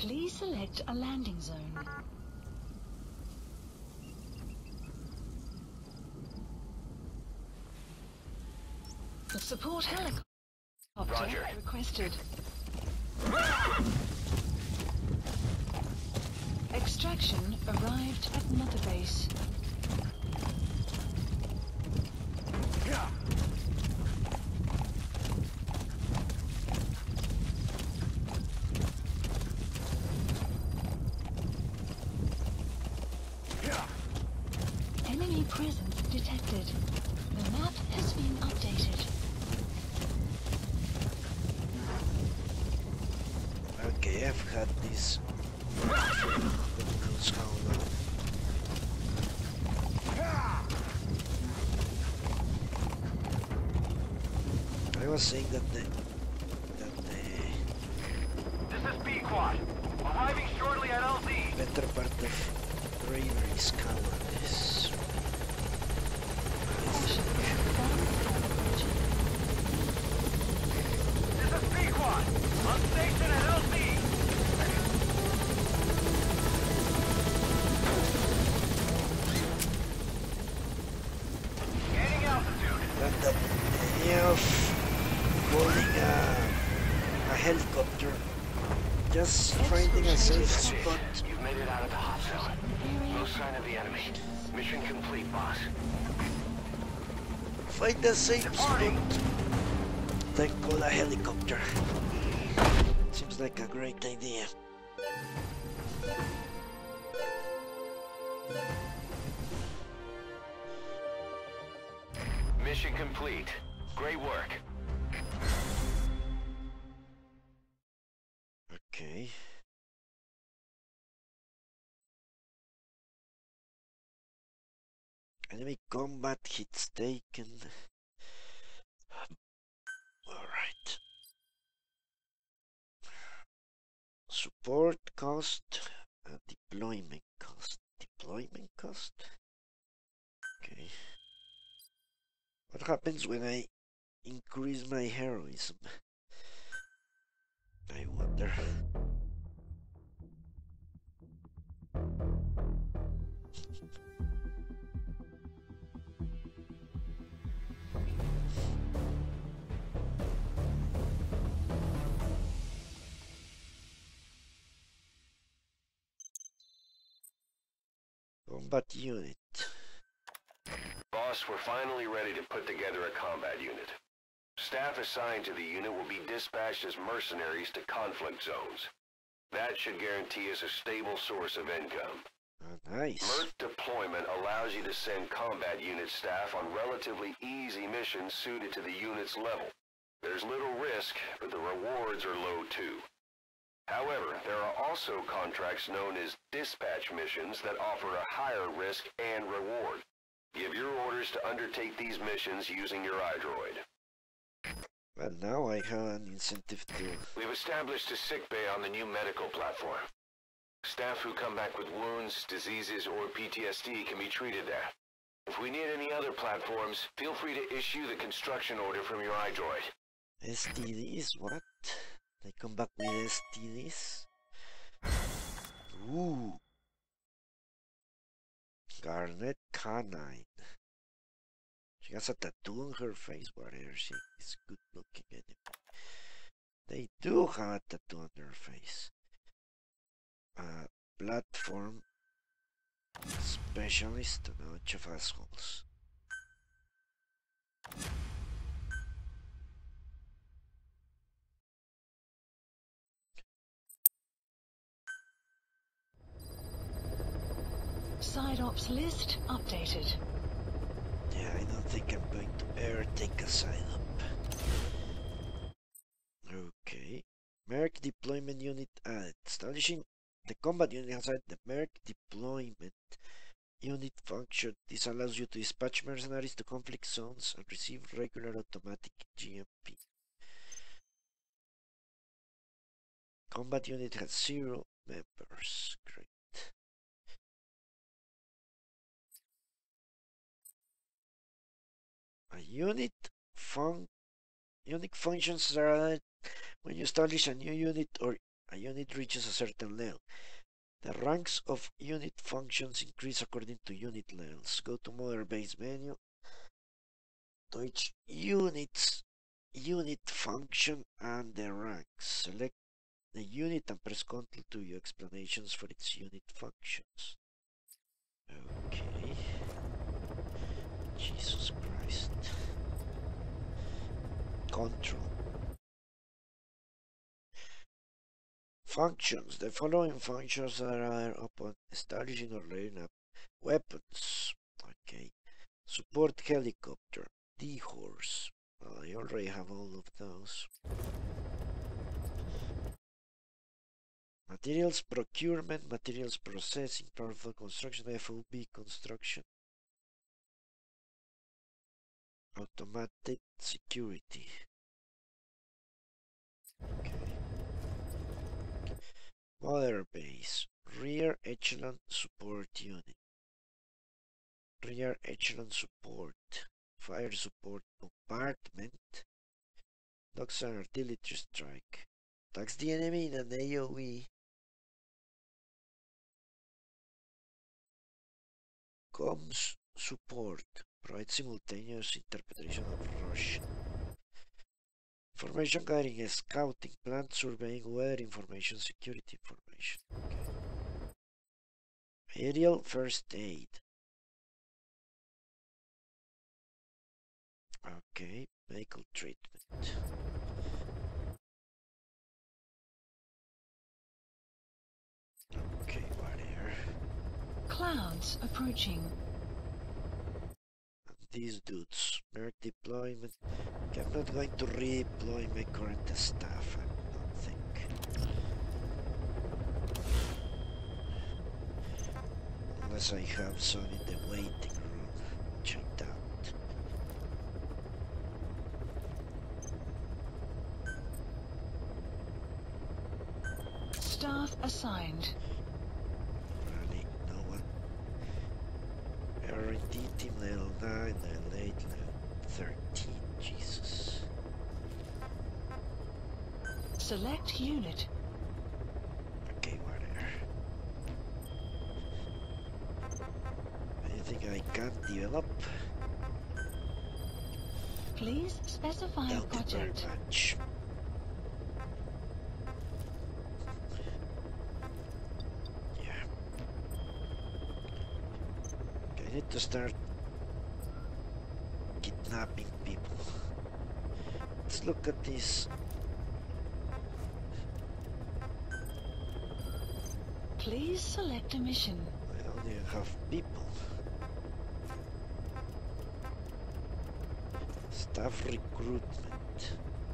Please select a landing zone. The support helicopter Roger. requested. Extraction arrived at Mother Base. Yeah. Enemy presence detected. The map has been updated. Okay, I've had this. God knows how long. I was saying that the This is B-Quad. Arriving shortly at LZ. better part of bravery is cowardice. This is B-Quad. On station at LZ. Gaining altitude. But the idea of holding a helicopter, just finding a safe spot. You've made it out of the hot zone. No sign of the enemy. Mission complete, boss. Find a safe spot. Then call a helicopter. Seems like a great idea. Mission complete. Great work. Okay. Enemy combat hits taken. Alright. Support cost, deployment cost. Deployment cost? Okay. What happens when I increase my heroism? I wonder. Combat unit. Boss, we're finally ready to put together a combat unit. Staff assigned to the unit will be dispatched as mercenaries to conflict zones. That should guarantee us a stable source of income. Nice. MERT deployment allows you to send combat unit staff on relatively easy missions suited to the unit's level. There's little risk, but the rewards are low too. However, there are also contracts known as dispatch missions that offer a higher risk and reward. Give your orders to undertake these missions using your iDroid. Well, now I have an incentive to... We've established a sickbay on the new medical platform. Staff who come back with wounds, diseases, or PTSD can be treated there. If we need any other platforms, feel free to issue the construction order from your iDroid. STDs? What? They come back with STDs? Ooh. Garnet Canine. She has a tattoo on her face. Whatever, she is good looking anyway. They do have a tattoo on their face. Platform specialist and a bunch of assholes. Side ops list updated. Yeah, I don't think I'm going to ever take a side up. Okay. Merc deployment unit added. Establishing the combat unit outside the Merc deployment unit function. This allows you to dispatch mercenaries to conflict zones and receive regular automatic GMP. Combat unit has 0 members. Great. A unit unique functions are added when you establish a new unit or a unit reaches a certain level. The ranks of unit functions increase according to unit levels. Go to Mother Base menu, to each unit function and the ranks. Select the unit and press Ctrl to view explanations for its unit functions. Okay. Jesus Christ. Control. Functions. The following functions are upon establishing or laying up weapons. Okay. Support helicopter. D-horse. I already have all of those. Materials procurement, materials processing, powerful construction, FOB construction. Automatic security. Okay. Mother base, rear echelon support unit. Rear echelon support, fire support compartment. Knocks an artillery strike. Attacks the enemy in an AoE. Comms support, provides simultaneous interpretation of Russian. Information gathering, scouting, plant surveying, weather information, security information. Okay. Aerial first aid. Okay, medical treatment. Okay, whatever. Clouds approaching. These dudes, merc deployment. Okay, I'm not going to redeploy my current staff, I don't think. Unless I have some in the waiting room checked out. Staff assigned. Probably no one. R&D team level 9, level 8, level 13, Jesus. Select unit. Okay, whatever. Anything I can't develop? Please specify a Doubt it very project. much. Yeah. Okay, I need to start kidnapping people. Let's look at this. Please select a mission. I only have people. Staff recruitment.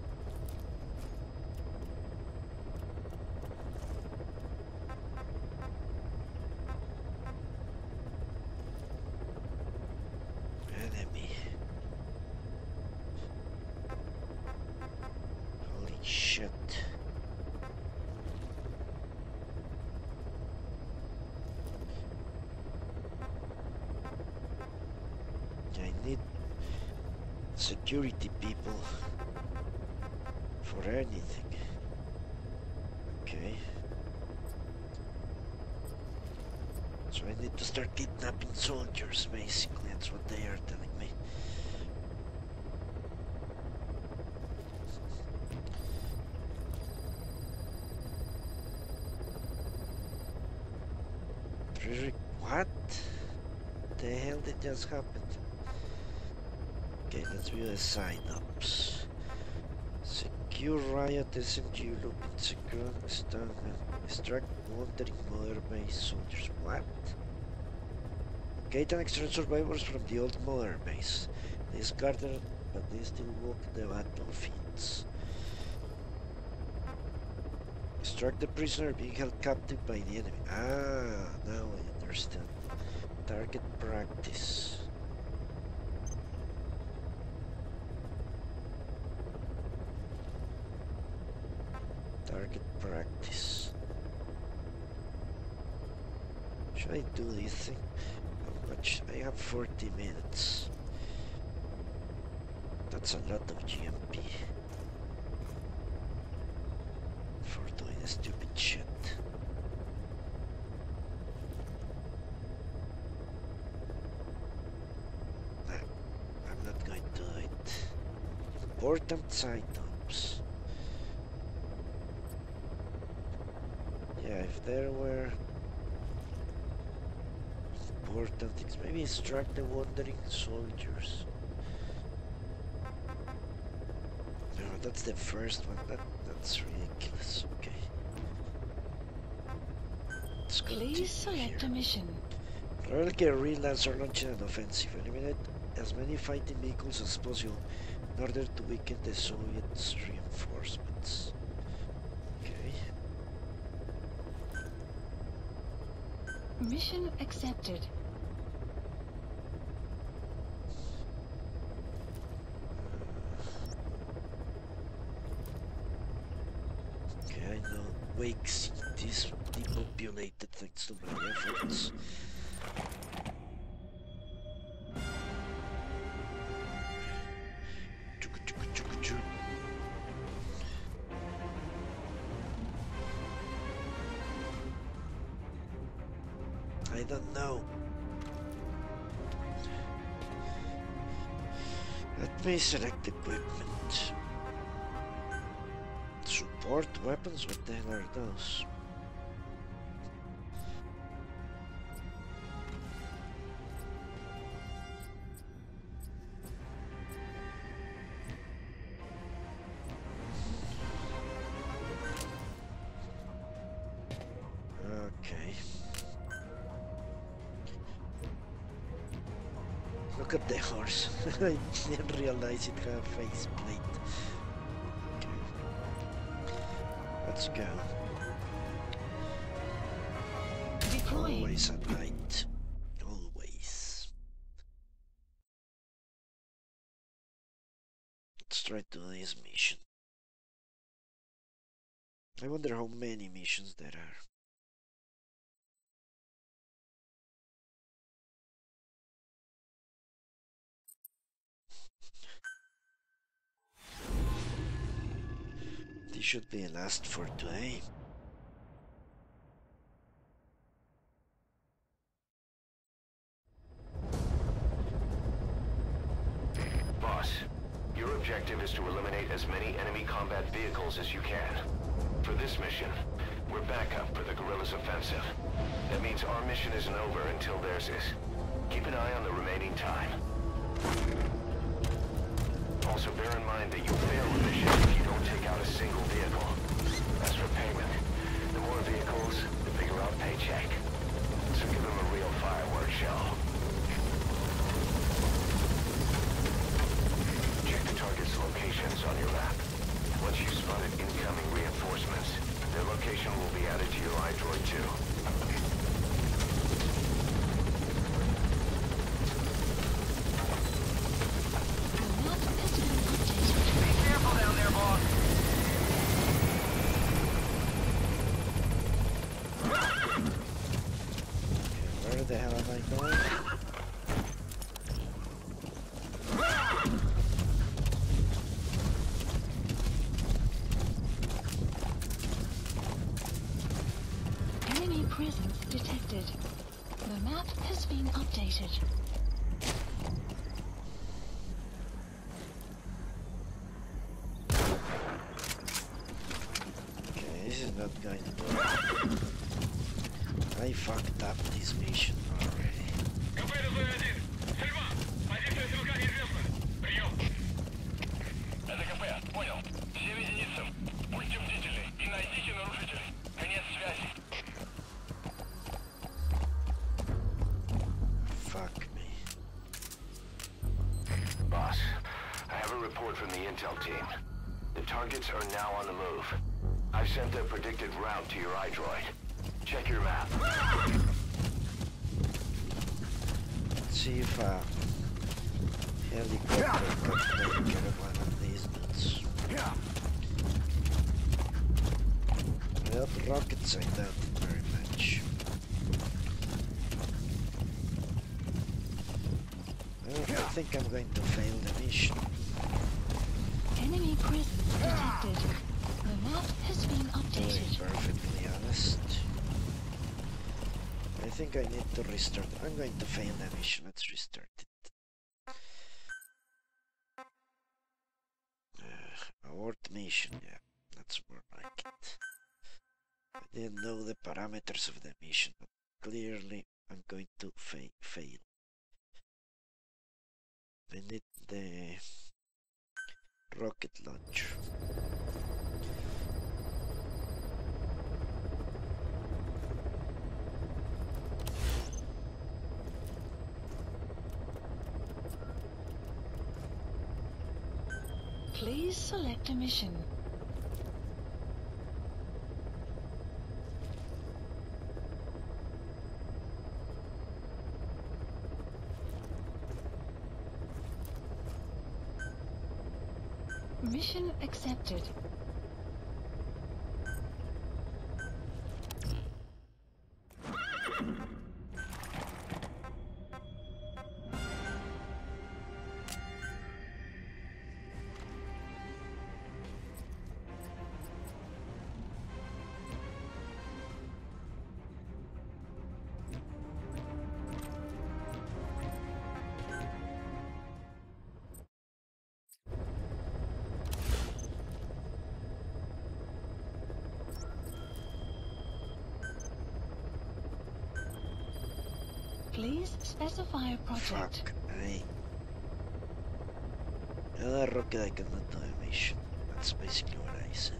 Enemy. Holy shit. I need security people for anything. Okay. So I need to start kidnapping soldiers, basically. That's what they are telling me. What? The hell did just happen? Okay, let's view the sign-ups. Secure riot, SMG, loop, secure, stun, extract, wandering, mother base soldiers. What? Gate and extract survivors from the old mother base. They scattered, but they still walk the battlefields. Extract the prisoner being held captive by the enemy. Ah, now I understand. Target practice. Target practice. Should I do this thing? How much? I have 40 minutes. That's a lot of GMP for doing a stupid important items. Yeah, if there were important things, maybe instruct the wandering soldiers. No, that's the first one. That's ridiculous. Okay. Please select a mission. Royal guerrillas are launching an offensive. Eliminate as many fighting vehicles as possible in order to weaken the Soviets' reinforcements. Okay. Mission accepted. Okay, I know Wake City is depopulated thanks to my efforts. I don't know. Let me select equipment. Support weapons? What the hell are those? Okay. Look at the horse. I didn't realize it had a faceplate. Okay. Let's go. Deploying. Always at night. Always. Let's try to do this mission. I wonder how many missions there are. This should be a last for today. Boss, your objective is to eliminate as many enemy combat vehicles as you can. For this mission, we're backup for the guerrillas' offensive. That means our mission isn't over until theirs is. Keep an eye on the remaining time. Also bear in mind that you fail the mission if you don't take out a single vehicle. As for payment, the more vehicles, the bigger our paycheck. So give them a real fireworks show. Check the target's locations on your map. Once you've spotted incoming reinforcements, their location will be added to your iDroid too. Where the hell am I going? Enemy presence detected. The map has been updated. Okay, this is not going to work. I fucked up this mission already. Это КП, понял. Все единицы. Будьте бдительны и найдите нарушителей. Конец связи. Fuck me. Boss, I have a report from the intel team. The targets are now on the move. I've sent their predicted route to your iDroid. Check your map. Let's see if a helicopter can take care of one of these dudes. Well, rockets I doubt it very much. Well, I think I'm going to fail the mission. Enemy presence detected. The map has been To be updated. perfectly honest, I think I need to restart. I'm going to fail the mission. Let's restart it. Abort mission, yeah, that's more like it. I didn't know the parameters of the mission, but clearly I'm going to fail. We need the rocket launcher. Please select a mission. Mission accepted. Please specify a project. Fuck, another rocket I cannot do a mission. That's basically what I said.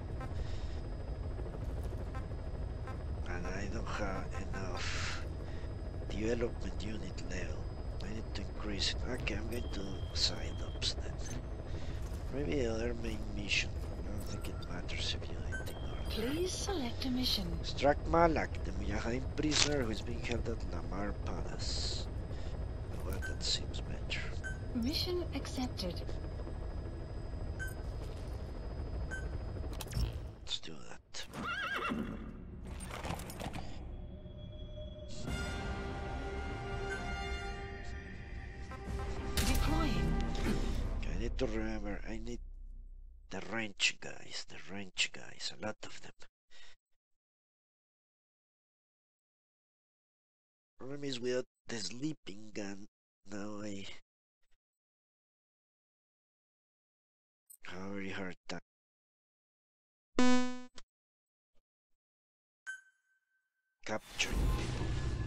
And I don't have enough development unit level. I need to increase it. Okay, I'm going to side ups then. Maybe the other main mission. I don't think it matters if you don't ignore it. Please select a mission. Extract Malak, the Mujahideen prisoner who is being held at Lamar Palace. Well, that seems better. Mission accepted. Let's do that. Deploying. I need to remember, I need the wrench guys, a lot of them. Problem is without the sleeping gun, now I have a very hard time. Capturing people.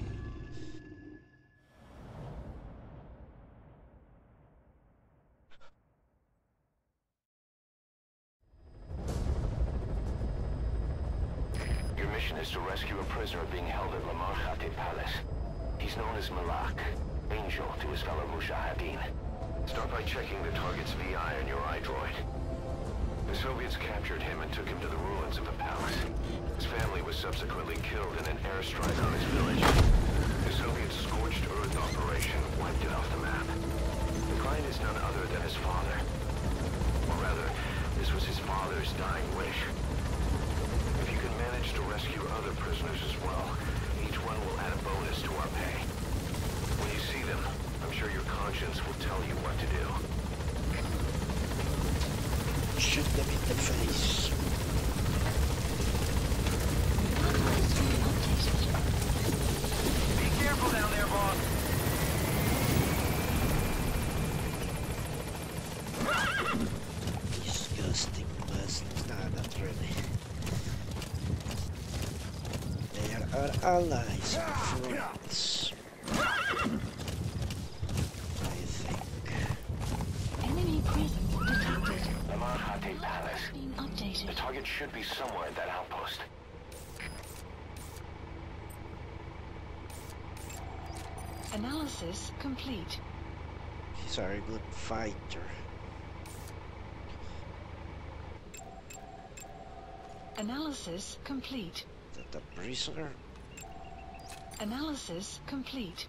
Your mission is to rescue a prisoner being held at Lamar Palace. He's known as Malak, Angel to his fellow Mujahideen. Start by checking the target's VI on your iDroid. The Soviets captured him and took him to the ruins of the palace. His family was subsequently killed in an airstrike on his village. The Soviet scorched earth operation wiped it off the map. The client is none other than his father. Or rather, this was his father's dying wish. If you can manage to rescue other prisoners as well, each one will add a bonus to our pay. When you see them, I'm sure your conscience will tell you what to do. Shoot them in the face. Be careful down there, boss. Disgusting bastards. Nah, not really. They are our allies and friends. I think. Enemy presence detected. Lamar Palace. Being updated. The target should be somewhere at that outpost. Analysis complete. He's a very good fighter. Analysis complete. Is that a prisoner? Analysis complete.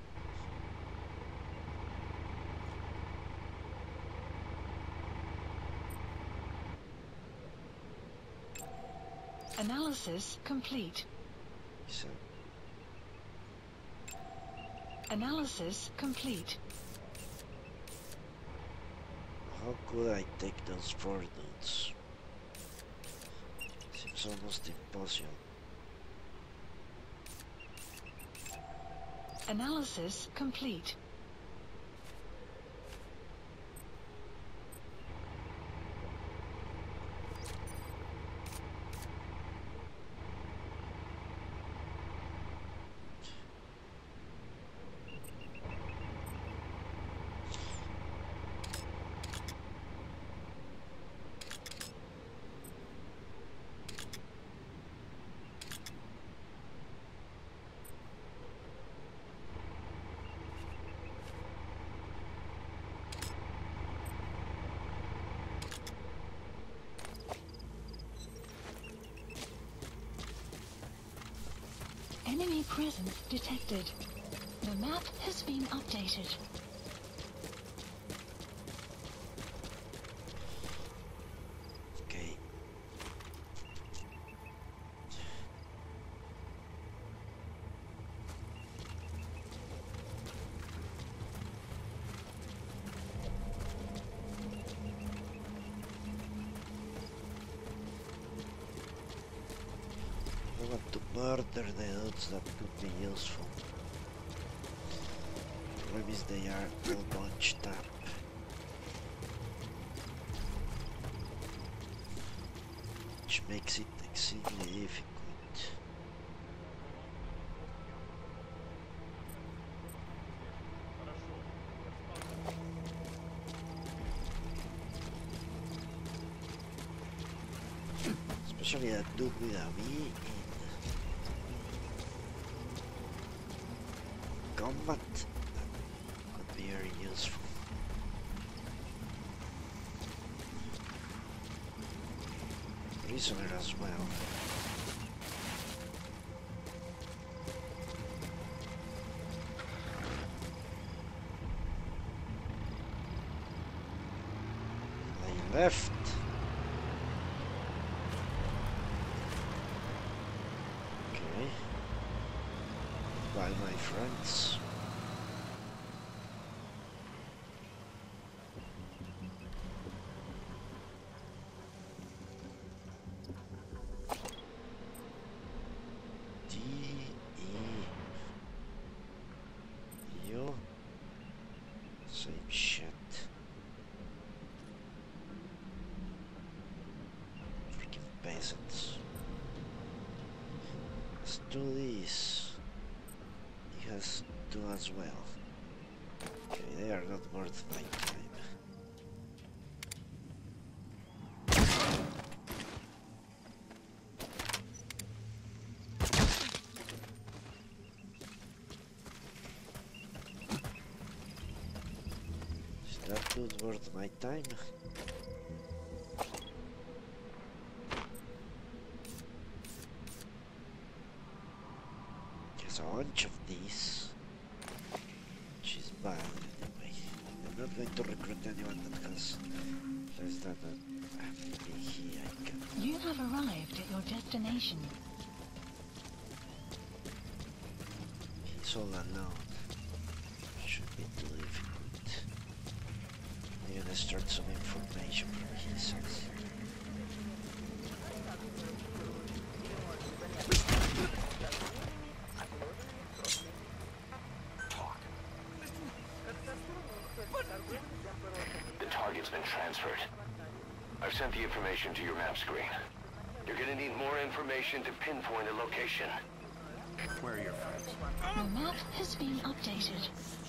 Analysis complete. So, Analysis complete. how could I take those 4 dudes? Seems almost impossible. Analysis complete. Enemy presence detected. The map has been updated. Okay. I want to murder the odds that could be useful. Maybe they are all bunched up. Which makes it exceedingly difficult. Especially that dude with a V in combat. Could be very useful. Prisoner as well. They left. Okay. Bye, my friends. Same shit. Freaking peasants. Let's do this. He has to as well. Okay, they are not worth my time. That dude worth my time? There's a bunch of these, which is bad anyway. I'm not going to recruit anyone that has less than a he I can. You have arrived at your destination. He's all alone. Should be too difficult. I'm gonna start some information from his side. The target's been transferred. I've sent the information to your map screen. You're gonna need more information to pinpoint a location. Where are your friends? The map has been updated.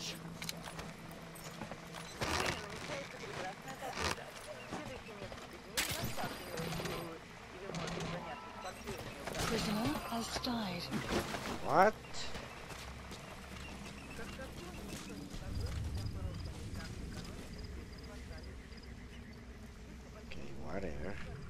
Prisoner has died. What? Okay, whatever.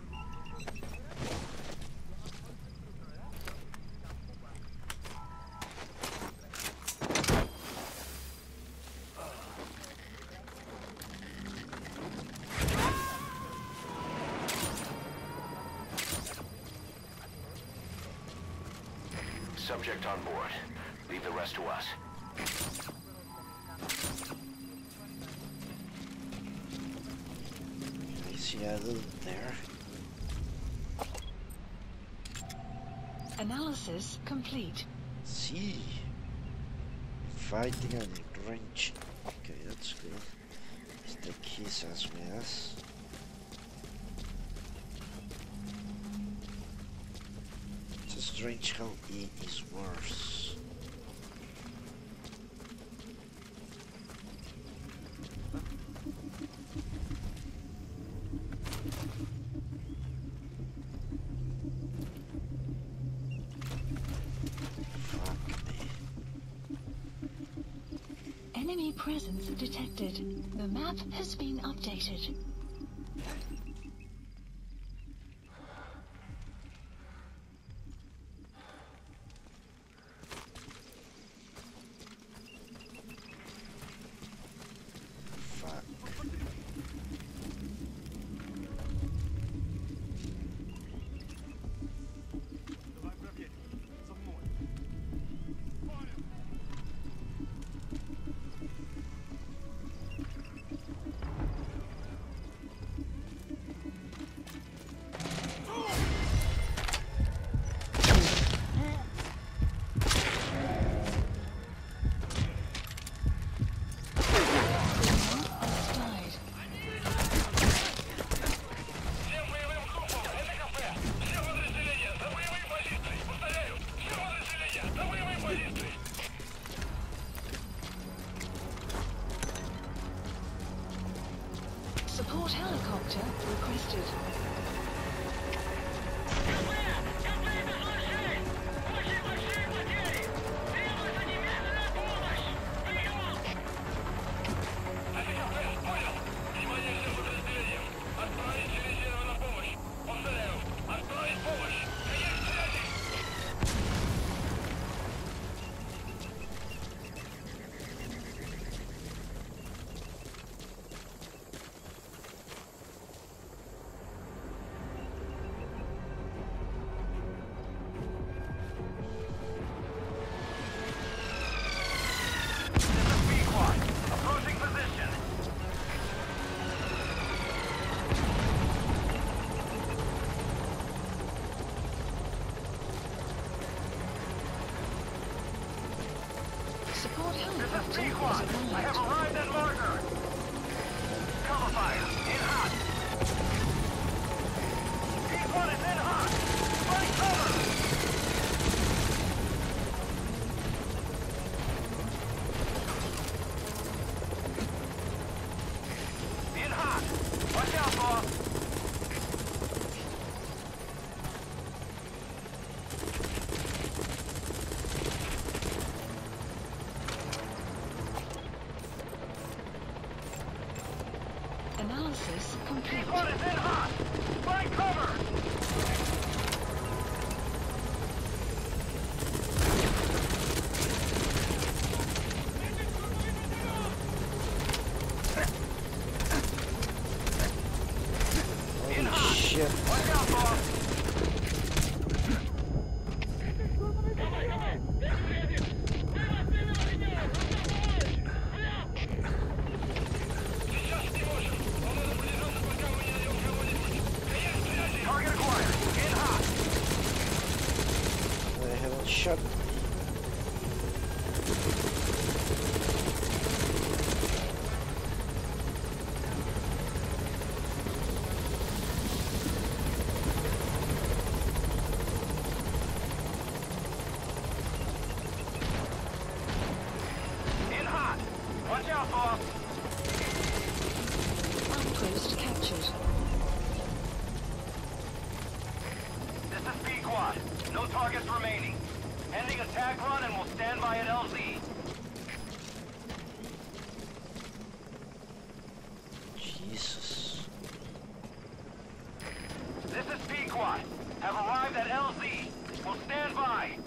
Subject on board. Leave the rest to us. I see a dude there. Analysis complete. See, fighting and wrenching. Okay, that's good. Let's take his as with us. It's strange how E is worse. Enemy presence detected. The map has been updated. Support helicopter requested. Support helicopter is arrived. I have arrived at marker. Cover fire. In hot. P1 is in hot. Find cover. In hot. Watch out, boss. Analysis complete. P1 is in hot. Find cover. In hot. Shit. Watch out, boss. Target acquired. In hot. They haven't shot me. In hot. Watch out, boss. Outpost captured. This is P-Quad. No targets remaining. Ending attack run and we'll stand by at LZ. Jesus. This is P-Quad. Have arrived at LZ. We'll stand by.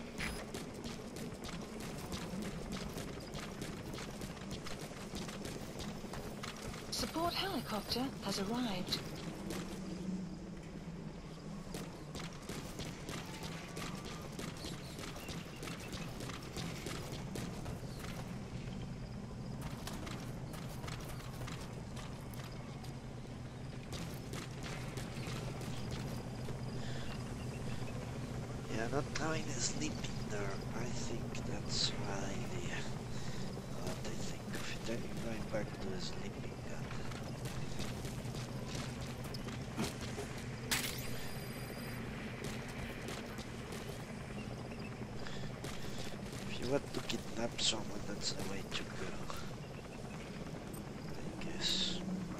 Support helicopter has arrived. Yeah, not trying to sleep in there. I think that's my idea. What I think of it. Then going back to the sleeping gun. If you want to kidnap someone, that's the way to go. I guess.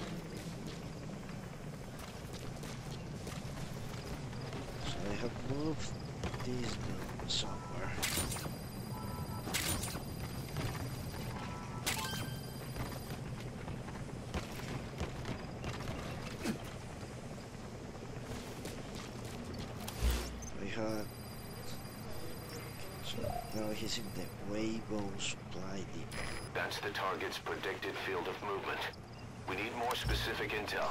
So I have moved these down somewhere. I had... So now he's in the Weibo supply depot. That's the target's predicted field of movement. We need more specific intel.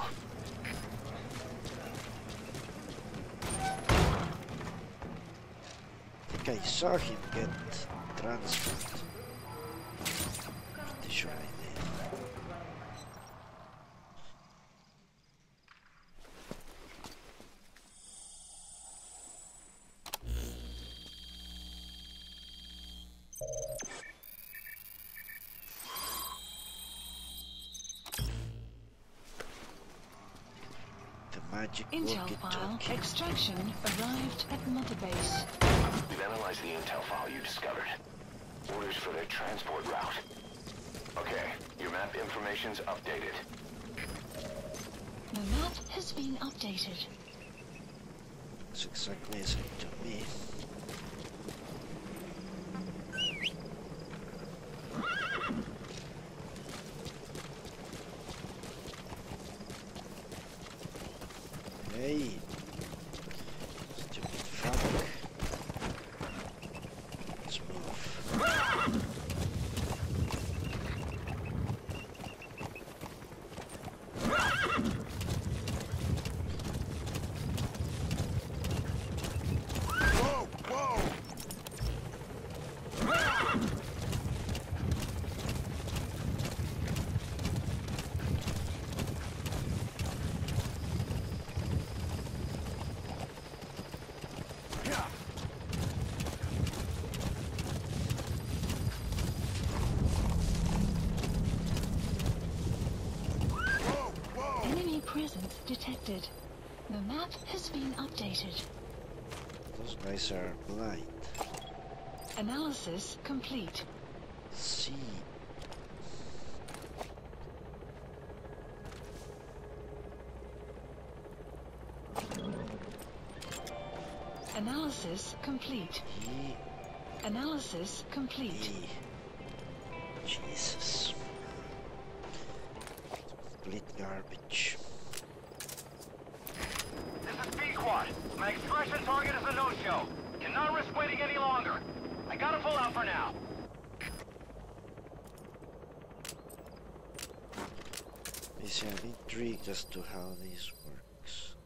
I think I saw him get transferred. Pretty sure I did. The magic Intel file walkie-talkie. extraction arrived at Mother Base. We've analyzed the intel file you discovered. Orders for their transport route. Okay, your map information's updated. The map has been updated. That's exactly as it told me. Hey! Stupid fuck. Let's move. Enemy presence detected. The map has been updated. Those guys are blind. Analysis complete. See. Analysis complete. He. Analysis complete. He. Jesus. Complete garbage. This is Speed Quad. My expression target is a no-show. Cannot risk waiting any longer. I gotta pull out for now. See, I'm intrigued as to how this works.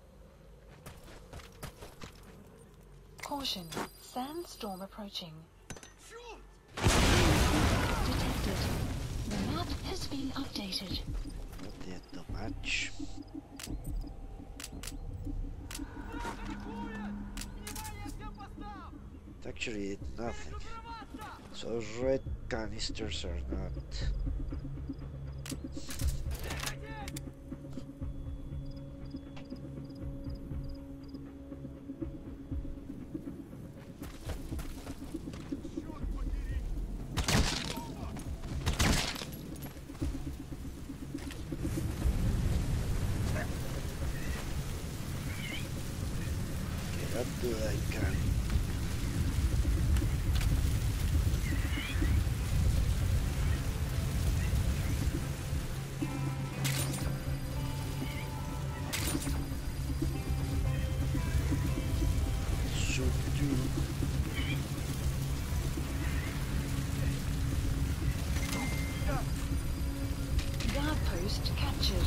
Caution. Sandstorm approaching. Detected. The map has been updated. Not yet too much. It actually did nothing. So those red canisters are not. Get up to that gun. Shoot you. Guard post captured.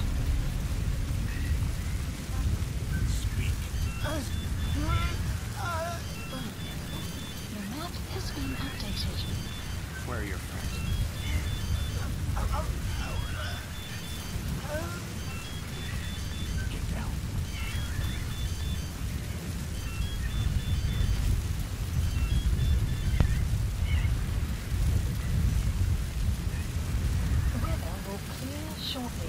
The map has been updated. Where are your friends? Get down. Weather will clear shortly.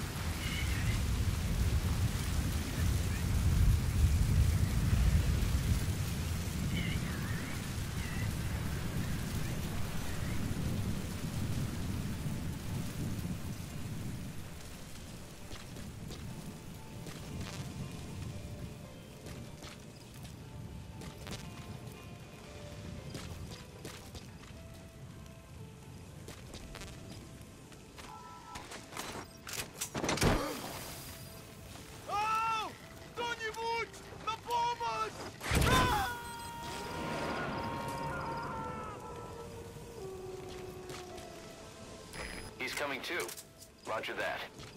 He's coming too. Roger that.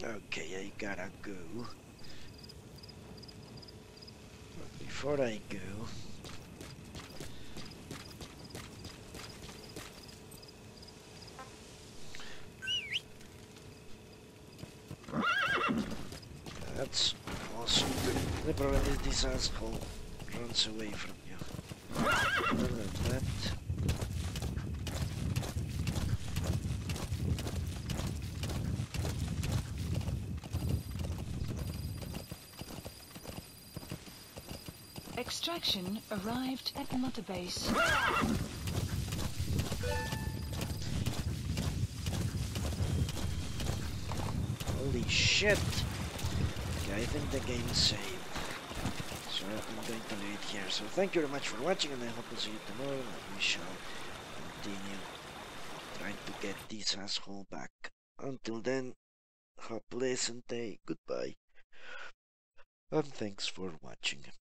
Okay, I gotta go. But before I go, that's awesome. The problem is this asshole runs away from you. Other than that, Extraction arrived at Mother Base. holy shit! Okay, I think the game is saved. So I'm going to leave it here. So thank you very much for watching, and I hope to see you tomorrow, and we shall continue trying to get this asshole back. Until then, have a pleasant day. Goodbye. And thanks for watching.